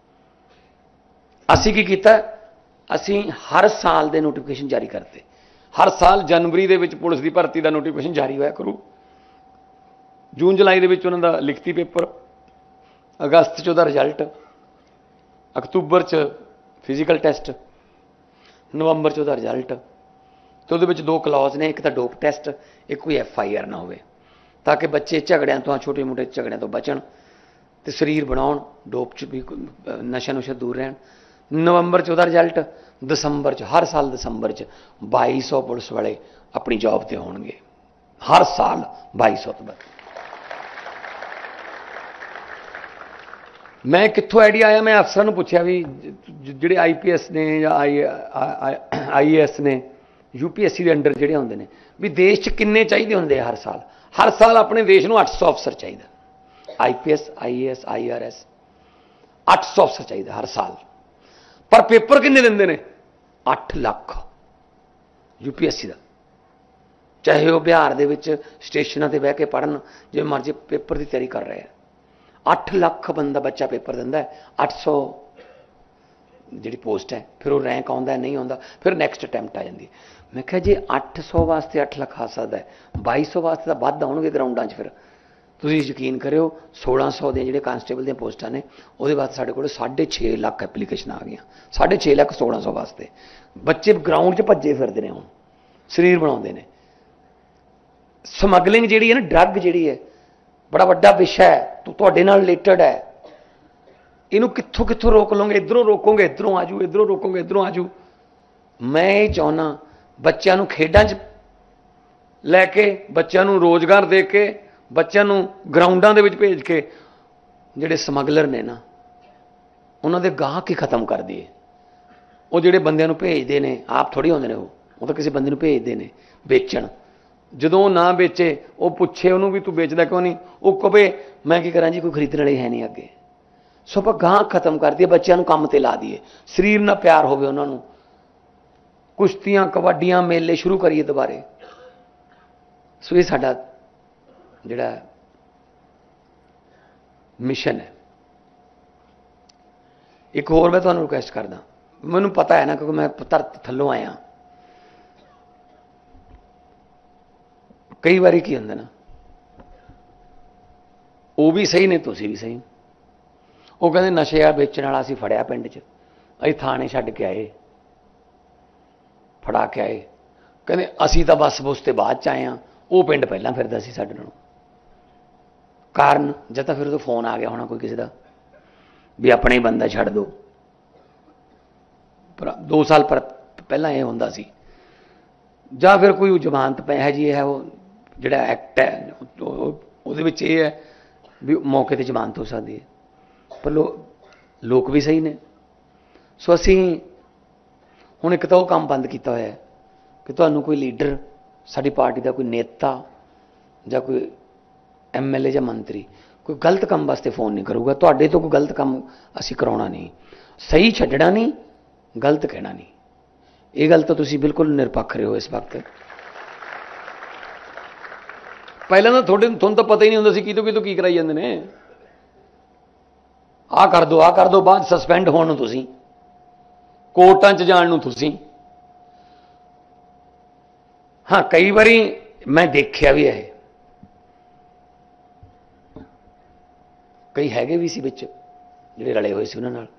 असी की कीता, असी हर साल के नोटिफिकेशन जारी करते। हर साल जनवरी दे विच पुलिस की भर्ती का नोटिफिकेशन जारी होया करू, जून जुलाई दे विच उन्हां दा लिखती पेपर, अगस्त च उहदा रिजल्ट, अक्तूबर च फिजिकल टेस्ट, नवंबर च उहदा रिजल्ट। तो उहदे विच 2 क्लॉज ने, एक तो डोप टेस्ट, एक कोई FIR ना होवे, ताकि बच्चे झगड़ियां तो, छोटे मोटे झगड़ियां तो बचन तो शरीर बनाउण, डोप च भी नशा नुशा दूर रहन। नवंबर च उहदा रिजल्ट, दसंबर च, हर साल दसंबर च 2200 पुलिस वाले अपनी जॉब ते होणगे, हर साल 2200 तो बाद। मैं कित्थों आइडिया आया, मैं अफसरां नूं पुछया भी जिहड़े IPS ने या IAS ने, UPSC के अंडर जिहड़े हुंदे ने, भी देश च किन्ने चाहीदे हुंदे हर साल। हर साल अपने देश नूं 800 अफसर चाहिए, IPS IAS IRS 800 अफसर चाहिए हर साल। पर पेपर किन्ने दिंदे ने? 8 लाख UPSC का। चाहे वह बिहार दे विच स्टेशनों पर बह के पढ़न, जो मर्जी पेपर की तैयारी कर रहे हैं। 8 लाख बंदा बच्चा पेपर दिंदा है, 800 जी पोस्ट है, फिर वो रैंक आता नहीं आता, फिर नैक्सट अटैम्प्ट आ जाती। मैं क्या जी 800 वास्ते 8 लाख आ सकता है, 2200 वास्ते तो वध आउणगे ग्राउंडां 'च। फिर तुसीं यकीन करियो 1600 दे जिहड़े कांस्टेबल दी पोस्टां ने, उहदे वास्ते साडे कोल 6.5 लाख एप्लीकेशन आ गई। 6.5 लाख 1600 वास्ते बच्चे ग्राउंड 'च भज्जे फिरदे ने, हुण शरीर बनाउंदे ने। समगलिंग जिहड़ी है ना, ड्रग जिहड़ी है, बड़ा वड्डा विषय है, तो तुहाडे नाल रिलेटेड है। इनू कित्थों कित्थों रोक लोगे, इधरों रोकोगे इधरों आजू, इधरों रोकोगे इधरों आजू। मैं ये चाहना बच्चों को खेडां च लैके, बच्चों को रोजगार दे के, बच्चों को ग्राउंडां दे विच भेज के जिहड़े समगलर ने ना, उन्हां दे गाहक ही खत्म कर दिए। वो जिहड़े बंदियां नूं भेजदे ने, आप थोड़ी होंदे ने, वो तो किसी बंदे नूं भेजदे ने बेचण। जदों ना बेचे, वो पुछे उन्होंने भी तू बेचदा क्यों नहीं, वो कहे मैं की करा जी, कोई खरीदने वाले है नहीं अगे। सो आप गाहक खत्म कर दिए, बच्चों को काम ते ला दिए, शरीर ना प्यार होवे उन्होंने। कुश्तियां कबड्डियां मेले शुरू करिए दोबारे। सो ये साडा जिहड़ा मिशन है। एक होर मैं तुहानूं रिक्वेस्ट करदा, मैनूं पता है ना क्योंकि मैं धरती थल्लों आया। कई बारी की होंदा ना, वो भी सही ने, तुसीं भी सही। वो कहते नशे बेचने वाला असीं फड़िया पिंड च, असीं थाने छड्ड के आए, फड़ा के आए। कहते असीं तां बस बुस ते बाद च आए हाँ, वो पिंड पहलां फिरदा सी साडे नालों। कारण जद तक फिर तो फोन आ गया होना कोई किसी का भी अपने ही बंदा छड्ड दो। 2 साल पर पहला यह होंदा सी, जां फिर कोई जमानत है जी है, वो जिहड़ा एक्ट है उहदे विच ये है भी मौके ते जमानत हो सकती है। पर लोग भी सही ने। सो असीं हुण एक तो वो काम बंद किया होया है कि तुहानूं कोई लीडर, साडी पार्टी का कोई नेता जां कोई MLA या मंत्री कोई गलत काम वास्ते फोन नहीं करूगा। तुहाडे तो कोई गलत काम असीं कराउणा नहीं, सही छड्डना नहीं, गलत कहना नहीं। ये गल तो तुसीं बिल्कुल निरपक्ष रहे हो इस वक्त। पहले ना तुहानूं तो पता ही नहीं हुंदा सी कितों कितों की कराई जांदे ने। आ कर दो, बाद सस्पेंड होण नूं तुसीं, कोर्टां च जाण नूं तुसीं। हाँ कई बारी मैं देखिया भी है, कई हैगे भी सी विच जिहड़े रले होए सी उन्हां नाल,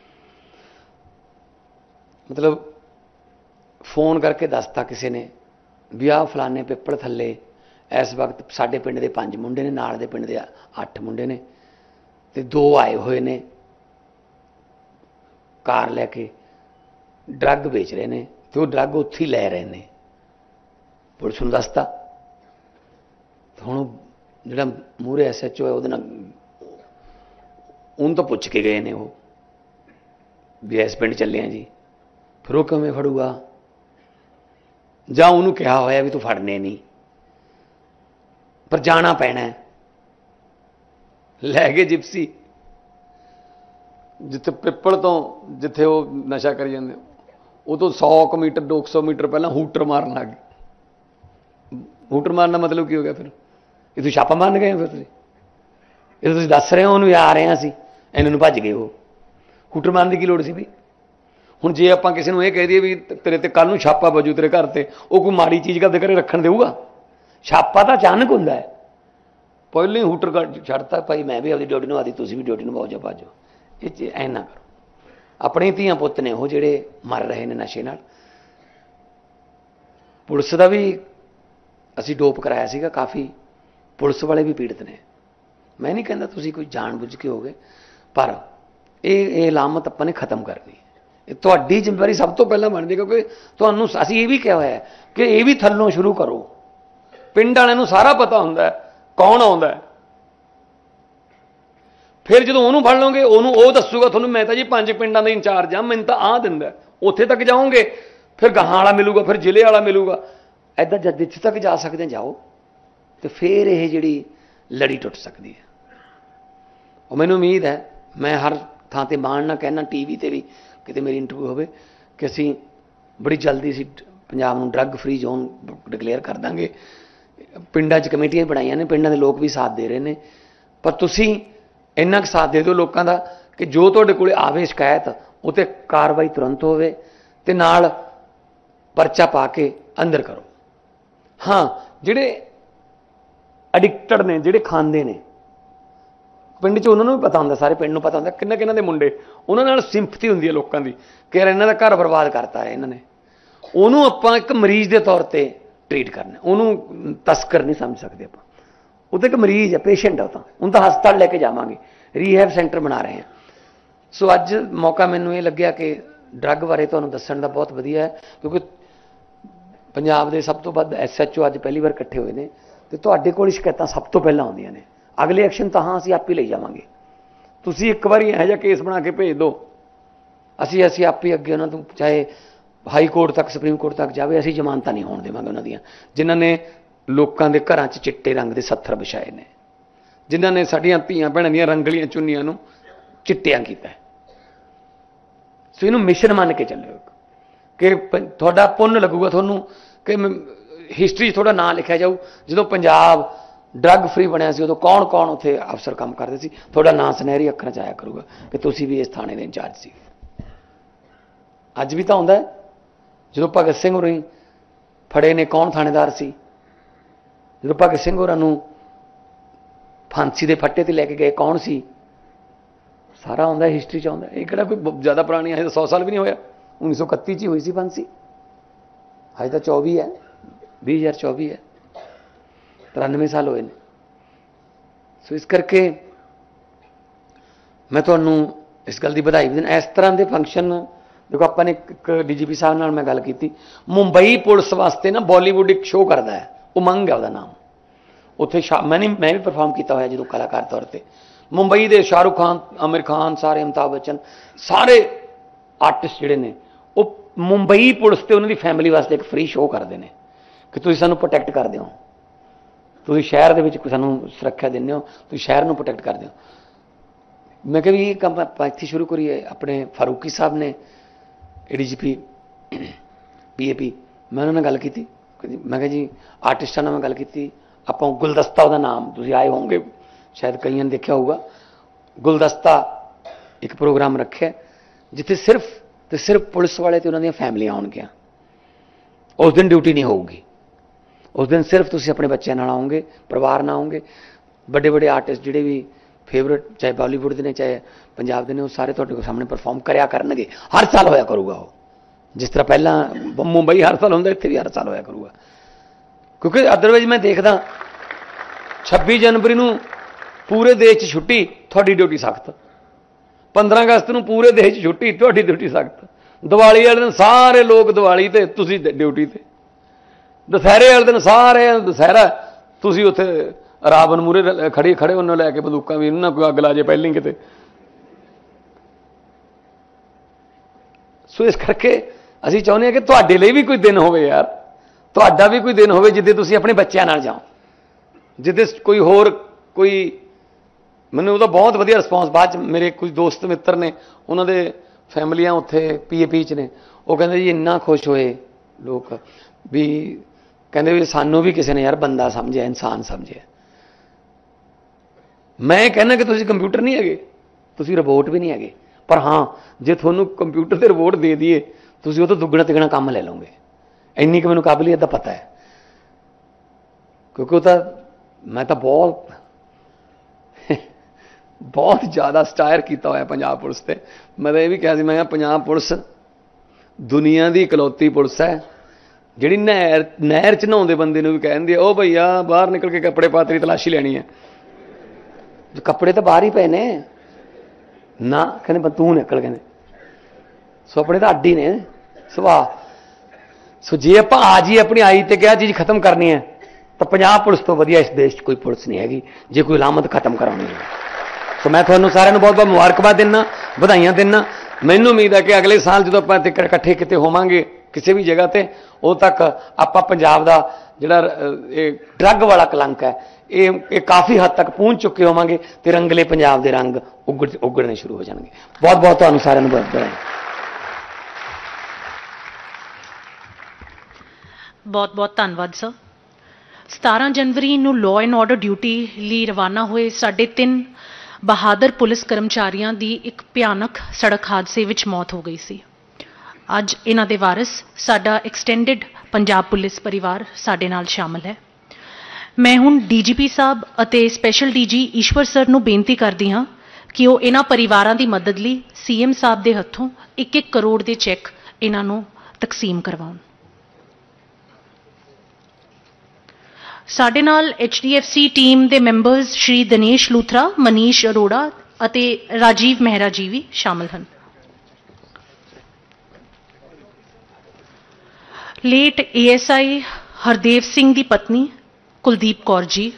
मतलब फोन करके दसता किसी ने भी आ फलाने पिपड़ थल्ले इस वक्त साडे पिंड दे 5 मुंडे ने, नाल दे पिंड दे 8 मुंडे ने, ते 2 आए हुए ने कार लैके ड्रग बेच रहे हैं, तो वो ड्रग उत्थे ही लै रहे हैं। पुलिस नूं दसता, हुण जिहड़ा मूहरे SHO है उहदे नाल उन तो पुछ के गए ने, वो भी इस पिंड चले हैं जी। फिर वो किवें फड़ूगा, जां उहनूं कहा होया भी तू फड़ने नहीं, पर जाना पैना है। लै गए जिप्सी, जिथे पिपल तो जिथे वो नशा करी जाते, वो तो 100 मीटर 200 मीटर पहला हूटर मारन लग गए। हूटर मारना मतलब की हो गया? फिर ये तुम छापा मारन गए हो, फिर ये तुम दस रहे हो उन्होंने आ रहे हैं असी, इन्होंने भज गए। वो हूटर मारन की की लोड़ सी भी? हुण जे आपां किसी नूं ये कह दईए भी तेरे ते कल नूं छापा बजू तेरे घर ते, वो कोई माड़ी चीज़ करते घरे रखण देऊगा? छापा तो अचानक हुंदा है, पहले ही हूटर कर छड्डता, भाई मैं भी अपनी ड्यूटी निभाती, तुसीं भी ड्यूटी निभाओ, जाओ भाजो। ये ऐ ना करो। अपने धीआं पुत्त ने वो जिहड़े मर रहे ने नशे नाल। पुलिस का भी असीं डोप कराया सीगा काफ़ी, पुलिस वाले भी पीड़ित ने। मैं नहीं कहता तुसीं कोई जान बुझ के हो गए, पर ये लामत आपां ने खत्म करनी है। तुहाडी जिम्मेवारी सब तो पहला बनदी, क्योंकि तुहानूं असीं ये भी कहा होया है कि ये भी थल्लों शुरू करो। पिंड वालिआं नूं सारा पता हुंदा है कौन आउंदा है, फिर जो उन्होंने फड़ लोगे वो दसूगा थोनू, मैं तो जी 5 पिंडों का इंचार्ज हाँ, मैंने तो आ दिंदा, उत्थे तक जाओगे, फिर गाहां वाला मिलूगा, फिर जिले वाला मिलूगा, ऐदा जिथे तक जा सकते जाओ, तो फिर यह जी लड़ी टुट सकती है। और मैनूं उम्मीद है, मैं हर थां ते माण ना कहना, टीवी ते भी किते मेरी इंटरव्यू होवे कि असीं बड़ी जल्दी असीं पंजाब नूं ड्रग फ्री जोन डिकलेयर कर देंगे। पिंडां 'च कमेटियां बनाईआं ने, पिंडां दे लोग भी साथ दे रहे हैं, पर तुसीं इन्ना क साथ दे दो लोगों का कि जो तुहाडे कोल आवे शिकायत उत्ते कार्रवाई तुरंत होवे ते नाल परचा पा के अंदर करो। हाँ, जिहड़े एडिक्टड ने, जिहड़े खांदे ने, पिंड च उन्होंने भी पता होंदा, सारे पिंड नूं पता होंदा किन्ना किन्ना दे मुंडे, उन्हां नाल सिंपथी हुंदी है लोकां दी कि यार इन्हां दा घर बर्बाद करता है इन्हां ने। उहनूं आपां एक मरीज के तौर पर ट्रीट करना, उहनूं तस्कर नहीं समझ सकते आपां। वो तो एक मरीज है, पेशेंट है, उन तो हस्पताल लैके जावांगे, रीहैब सेंटर बना रहे हैं। सो अज मौका मैनूं ये लग्या कि ड्रग बारे तुहानूं दस्सण दा बहुत वधिया है, क्योंकि पंजाब दे सब तो वध SHO अज पहली बार इकट्ठे होए ने, ते तुहाडे कोल शिकायतां सब तो पहलां आउंदियां ने। अगले एक्शन तो हाँ असीं आप ही लई जावांगे, तुसीं एक बारी इहो जिहा केस बना के भेज दो, असीं आप ही अगे उन्हां तों चाहे हाई कोर्ट तक, सुप्रीम कोर्ट तक जावे, असीं जमानतां नहीं होण देवांगे उन्हां दियां, जिन्हां ने लोगों के घर चिट्टे रंग के सत्थर विछाए ने, जिन्हों ने साडियां धीआं भैणां दीआं रंगलियां चुन्नियां नूं चिट्टियां कीता है। सो इहनूं मिशन मन के चलिओ कि तुहाडा पुन्न लगूगा तुहानूं, कि हिस्टरी थोड़ा नाम लिखा जाऊ, जो पंजाब ड्रग फ्री बनया सी उदों कौन कौन उत्थे अफसर काम करते सी, थोड़ा नाम सुनहरी अखरां च आया करूगा कि तुसीं भी इस थाणे दे इंचार्ज सी। अज भी तो आउंदा है, जो भगत सिंह होरीं फड़े ने कौन थाणेदार सी, जो भगत सिंह होरां नूं फांसी के फट्टे ते लैके गए कौन सी, सारा आउंदा हिस्टरी च आउंदा। ये किहड़ा कोई ज़्यादा पुरानी, अजे 100 साल भी नहीं होया, 1931 च ही हुई सी फांसी, अजे तो 24 है, 2024 है, 93 साल होए ने। सो इस करके मैं तुहानूं इस गल की बधाई भी देना। इस तरह के फंक्शन देखो, आपां ने एक DGP साहब नाल मैं गल कीती, मुंबई पुलिस वास्ते ना बॉलीवुड एक शो करता है, उमंग है उसका नाम, उत्थे मैं भी परफॉर्म किया होया जो कलाकार तौर पर। मुंबई के शाहरुख खान, आमिर खान, सारे अमिताभ बच्चन, सारे आर्टिस्ट जिहड़े ने वो मुंबई पुलिस ते उन्हां दी फैमिली वास्ते एक फ्री शो करते हैं कि तुसीं सानूं प्रोटैक्ट करदे हो, तुसीं शहर दे विच सानूं सुरक्षा दिंदे हो, तुसीं शहर नूं प्रोटैक्ट करदे हो। मैं कहा भी ये काम आपां इत्थे शुरू करिए। अपने फारूकी साहब ने ADGP PAP, मैं उन्होंने गल की, मैं कहा जी आर्टिस्टां नाल मैं गल की, आपां गुलदस्ता उहदा नाम तुसीं आए होंगे, शायद कईयां ने देखा होगा, गुलदस्ता एक प्रोग्राम रखे जिथे सिर्फ तो सिर्फ पुलिस वाले तो उन्होंने फैमिलियां आउणगियां। उस दिन ड्यूटी नहीं होगी, उस दिन सिर्फ तुसीं अपने बच्चों नाल आओगे, परिवार नाल आओगे। बड़े बड़े आर्टिस्ट जिहड़े भी फेवरेट, चाहे बॉलीवुड के ने चाहे पंजाब के ने, वो सारे तुहाडे सामने परफॉर्म करया करनगे। हर साल होया करूगा वो, जिस तरह पहला मुंबई हर साल होंदा, इत्थे भी हर साल होया करूगा। क्योंकि अदरवाइज मैं देखदा 26 जनवरी नूं पूरे देश च छुट्टी, तुहाडी ड्यूटी सख्त, 15 अगस्त नूं पूरे देश च छुट्टी, तुहाडी ड्यूटी सख्त, दिवाली वाले दिन सारे लोग दिवाली ते, तुसीं ड्यूटी ते, दशहरे वाले दिन सारे दशहरा तुसीं उत्थे रावण मूहरे खड़े खड़े उन्होंने लैके बंदूकां भी, इन्हां कोई अग ला जे पहली किते। सो इस करके असीं चाहुंदे हां कि तुहाडे लई भी कोई दिन होवे यार, तुहाडा भी कोई दिन होवे जिद्दे तुसीं अपने बच्चों नाल जाओ, जिद्दे कोई होर कोई मैंने ਉਹਦਾ बहुत ਵਧੀਆ ਰਿਸਪੌਂਸ ਬਾਅਦ मेरे कुछ दोस्त मित्र ने ਉਹਨਾਂ ਦੇ ਫੈਮਲੀਆਂ ਉੱਥੇ PAP 'ਚ ਨੇ ਉਹ ਕਹਿੰਦੇ ਜੀ ਇੰਨਾ ਖੁਸ਼ ਹੋਏ ਲੋਕ ਵੀ ਕਹਿੰਦੇ ਵੀ ਸਾਨੂੰ ਵੀ ਕਿਸੇ ਨੇ ਯਾਰ ਬੰਦਾ ਸਮਝਿਆ ਇਨਸਾਨ ਸਮਝਿਆ ਮੈਂ ਕਹਿੰਦਾ ਕਿ ਤੁਸੀਂ ਕੰਪਿਊਟਰ ਨਹੀਂ ਹੈਗੇ ਤੁਸੀਂ ਰੋਬੋਟ ਵੀ ਨਹੀਂ ਹੈਗੇ ਪਰ ਹਾਂ ਜੇ ਤੁਹਾਨੂੰ ਕੰਪਿਊਟਰ ਤੇ ਰੋਬੋਟ ਦੇ ਦਈਏ ਤੁਸੀਂ ਉਹ ਤੋਂ ਦੁੱਗਣਾ ਤਿਗਣਾ ਕੰਮ ਲੈ ਲਓਗੇ ਇੰਨੀ ਕਿ ਮੈਨੂੰ ਕਾਬਲੀਅਤ ਦਾ ਪਤਾ ਹੈ ਕਿਉਂਕਿ ਉਹ ਤਾਂ ਮੈਂ ਤਾਂ ਬਹੁਤ ਜ਼ਿਆਦਾ ਸਟਾਇਰ ਕੀਤਾ ਹੋਇਆ ਪੰਜਾਬ ਪੁਲਿਸ ਤੇ ਮੈਂ ਤਾਂ ਇਹ ਵੀ ਕਿਹਾ ਸੀ ਮੈਂ ਕਿਹਾ ਪੰਜਾਬ ਪੁਲਿਸ ਦੁਨੀਆ ਦੀ ਇਕਲੌਤੀ ਪੁਲਿਸ ਹੈ ਜਿਹੜੀ ਨਹਿਰ 'ਚ ਨਹਾਉਂਦੇ ਬੰਦੇ ਨੂੰ ਵੀ ਕਹਿ ਦਿੰਦੀ ਹੈ ਉਹ ਭਈਆ ਬਾਹਰ ਨਿਕਲ ਕੇ ਕੱਪੜੇ ਪਾ ਤੇਰੀ ਤਲਾਸ਼ੀ ਲੈਣੀ ਹੈ ਕੱਪੜੇ ਤਾਂ ਬਾਹਰ ਹੀ ਪਏ ਨੇ ਨਾ ਕਹਿੰਦੇ ਤੂੰ ਨਿਕਲ ਕਹਿੰਦੇ ਸੋ ਆਪਣੇ ਤਾਂ ਅੱਡ ਹੀ ਨੇ ਸੁਭਾਅ ਸੋ ਜੇ ਆਪਾਂ ਆ ਜੀ ਆਪਣੀ ਆਈ ਤੇ ਕਿਹਾ ਚੀਜ਼ ਖਤਮ ਕਰਨੀ ਹੈ ਤਾਂ ਪੰਜਾਬ ਪੁਲਿਸ ਤੋਂ ਵਧੀਆ ਇਸ ਦੇਸ਼ 'ਚ ਕੋਈ ਪੁਲਿਸ ਨਹੀਂ ਹੈਗੀ ਜੇ ਕੋਈ ਲਾਮਤ ਖਤਮ ਕਰਾਉਣੀ ਹੈ ਸੋ ਮੈਂ ਤੁਹਾਨੂੰ ਸਾਰਿਆਂ ਨੂੰ ਬਹੁਤ ਬਹੁਤ ਮੁਬਾਰਕਬਾਦ ਦਿੰਦਾ ਵਧਾਈਆਂ ਦਿੰਦਾ ਮੈਨੂੰ ਉਮੀਦ ਹੈ ਕਿ ਅਗਲੇ ਸਾਲ ਜਦੋਂ ਆਪਾਂ ਇਕੱਠੇ ਕਿਤੇ ਹੋਵਾਂਗੇ ਕਿਸੇ ਵੀ ਜਗ੍ਹਾ ਤੇ ਉਦੋਂ ਤੱਕ ਆਪਾਂ ਪੰਜਾਬ ਦਾ ਜਿਹੜਾ ਇਹ ਡਰੱਗ ਵਾਲਾ ਕਲੰਕ ਹੈ ਇਹ ਕਾਫੀ ਹੱਦ ਤੱਕ ਪਹੁੰਚ ਚੁੱਕੇ ਹੋਵਾਂਗੇ ਤੇ ਰੰਗਲੇ ਪੰਜਾਬ ਦੇ ਰੰਗ ਉਗੜਨੇ ਸ਼ੁਰੂ ਹੋ ਜਾਣਗੇ ਬਹੁਤ ਬਹੁਤ ਤੁਹਾਨੂੰ ਸਾਰਿਆਂ ਨੂੰ ਵਧਾਈਆਂ ਬਹੁਤ ਬਹੁਤ ਧੰਨਵਾਦ ਸਰ 17 ਜਨਵਰੀ ਨੂੰ ਲਾਅ ਐਂਡ ਆਰਡਰ ਡਿਊਟੀ ਲਈ ਰਵਾਨਾ ਹੋਏ ਸਾਡੇ 3 ਬਹਾਦਰ ਪੁਲਿਸ ਕਰਮਚਾਰੀਆਂ ਦੀ ਇੱਕ ਭਿਆਨਕ ਸੜਕ ਹਾਦਸੇ ਵਿੱਚ ਮੌਤ ਹੋ ਗਈ ਸੀ ਅੱਜ ਇਹਨਾਂ ਦੇ ਵਾਰਿਸ ਸਾਡਾ ਐਕਸਟੈਂਡਡ ਪੰਜਾਬ ਪੁਲਿਸ ਪਰਿਵਾਰ ਸਾਡੇ ਨਾਲ ਸ਼ਾਮਲ ਹੈ ਮੈਂ ਹੁਣ DGP ਸਾਹਿਬ ਅਤੇ ਸਪੈਸ਼ਲ DG ਈਸ਼ਵਰ ਸਰ ਨੂੰ ਬੇਨਤੀ ਕਰਦੀ ਹਾਂ ਕਿ ਉਹ ਇਹਨਾਂ ਪਰਿਵਾਰਾਂ ਦੀ ਮਦਦ ਲਈ CM ਸਾਹਿਬ ਦੇ ਹੱਥੋਂ 1-1 ਕਰੋੜ ਦੇ ਚੈੱਕ ਇਹਨਾਂ ਨੂੰ ਤਕਸੀਮ ਕਰਵਾਉਣ ਸਾਡੇ ਨਾਲ HDFC ਟੀਮ ਦੇ ਮੈਂਬਰਸ ਸ਼੍ਰੀ ਦਿਨੇਸ਼ ਲੂਥਰਾ ਮਨੀਸ਼ ਅਰੋੜਾ ਅਤੇ ਰਾਜੀਵ ਮਹਿਰਾ ਜੀ ਵੀ ਸ਼ਾਮਲ ਹਨ ਲੇਟ ASI ਹਰਦੇਵ ਸਿੰਘ ਦੀ ਪਤਨੀ ਕੁਲਦੀਪ ਕੌਰ ਜੀ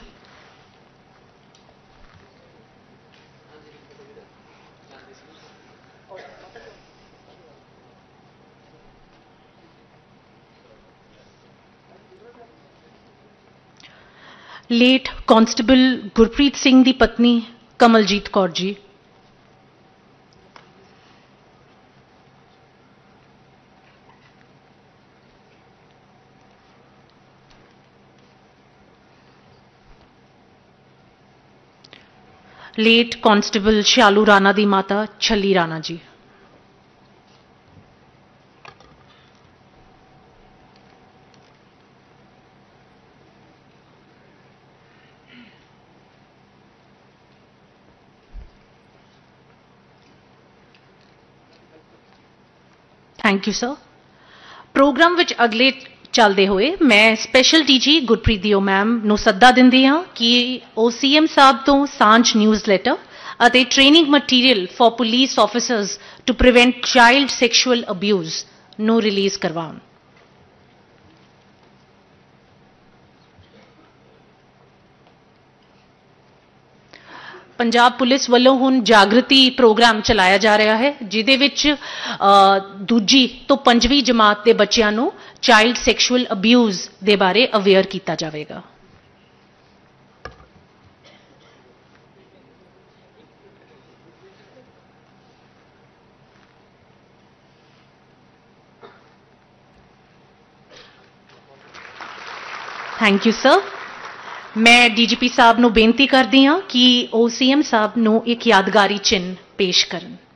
ਲੇਟ ਕਾਂਸਟੇਬਲ ਗੁਰਪ੍ਰੀਤ ਸਿੰਘ ਦੀ ਪਤਨੀ ਕਮਲਜੀਤ ਕੌਰ ਜੀ ਲੇਟ ਕਾਂਸਟੇਬਲ ਸ਼ਾਲੂ ਰਾਣਾ ਦੀ ਮਾਤਾ Chhalli Rana ji thank you sir programme ਵਿੱਚ ਅਗਲੇ ਚੱਲਦੇ ਹੋਏ ਮੈਂ ਸਪੈਸ਼ਲ DG ਗੁਰਪ੍ਰੀਤ ਦਿਓ ਮੈਮ ਨੂੰ ਸੱਦਾ ਦਿੰਦੀ ਹਾਂ ਕਿ ਉਹ CM ਸਾਹਿਬ ਤੋਂ ਸਾਂਝ ਨਿਊਜ਼ਲੈਟਰ ਅਤੇ training material for police officers to prevent child sexual abuse ਨੂੰ ਰਿਲੀਜ਼ ਕਰਵਾਉਣ ਪੰਜਾਬ ਪੁਲਿਸ ਵੱਲੋਂ ਹੁਣ ਜਾਗਰਤੀ ਪ੍ਰੋਗਰਾਮ ਚਲਾਇਆ ਜਾ ਰਿਹਾ ਹੈ ਜਿਹਦੇ ਵਿੱਚ ਦੂਜੀ ਤੋਂ 5ਵੀਂ ਜਮਾਤ ਦੇ ਬੱਚਿਆਂ ਨੂੰ ਚਾਈਲਡ ਸੈਕਸ਼ੂਅਲ ਅਬਿਊਜ਼ ਦੇ ਬਾਰੇ ਅਵੇਅਰ ਕੀਤਾ ਜਾਵੇਗਾ ਥੈਂਕ ਯੂ ਸਰ मैं DGP साहब ਨੂੰ ਬੇਨਤੀ ਕਰਦੀ ਹਾਂ ਕਿ ਉਹ CM ਸਾਹਿਬ ਨੂੰ ਇੱਕ ਯਾਦਗਾਰੀ ਚਿੰਨ੍ਹ ਪੇਸ਼ ਕਰਨ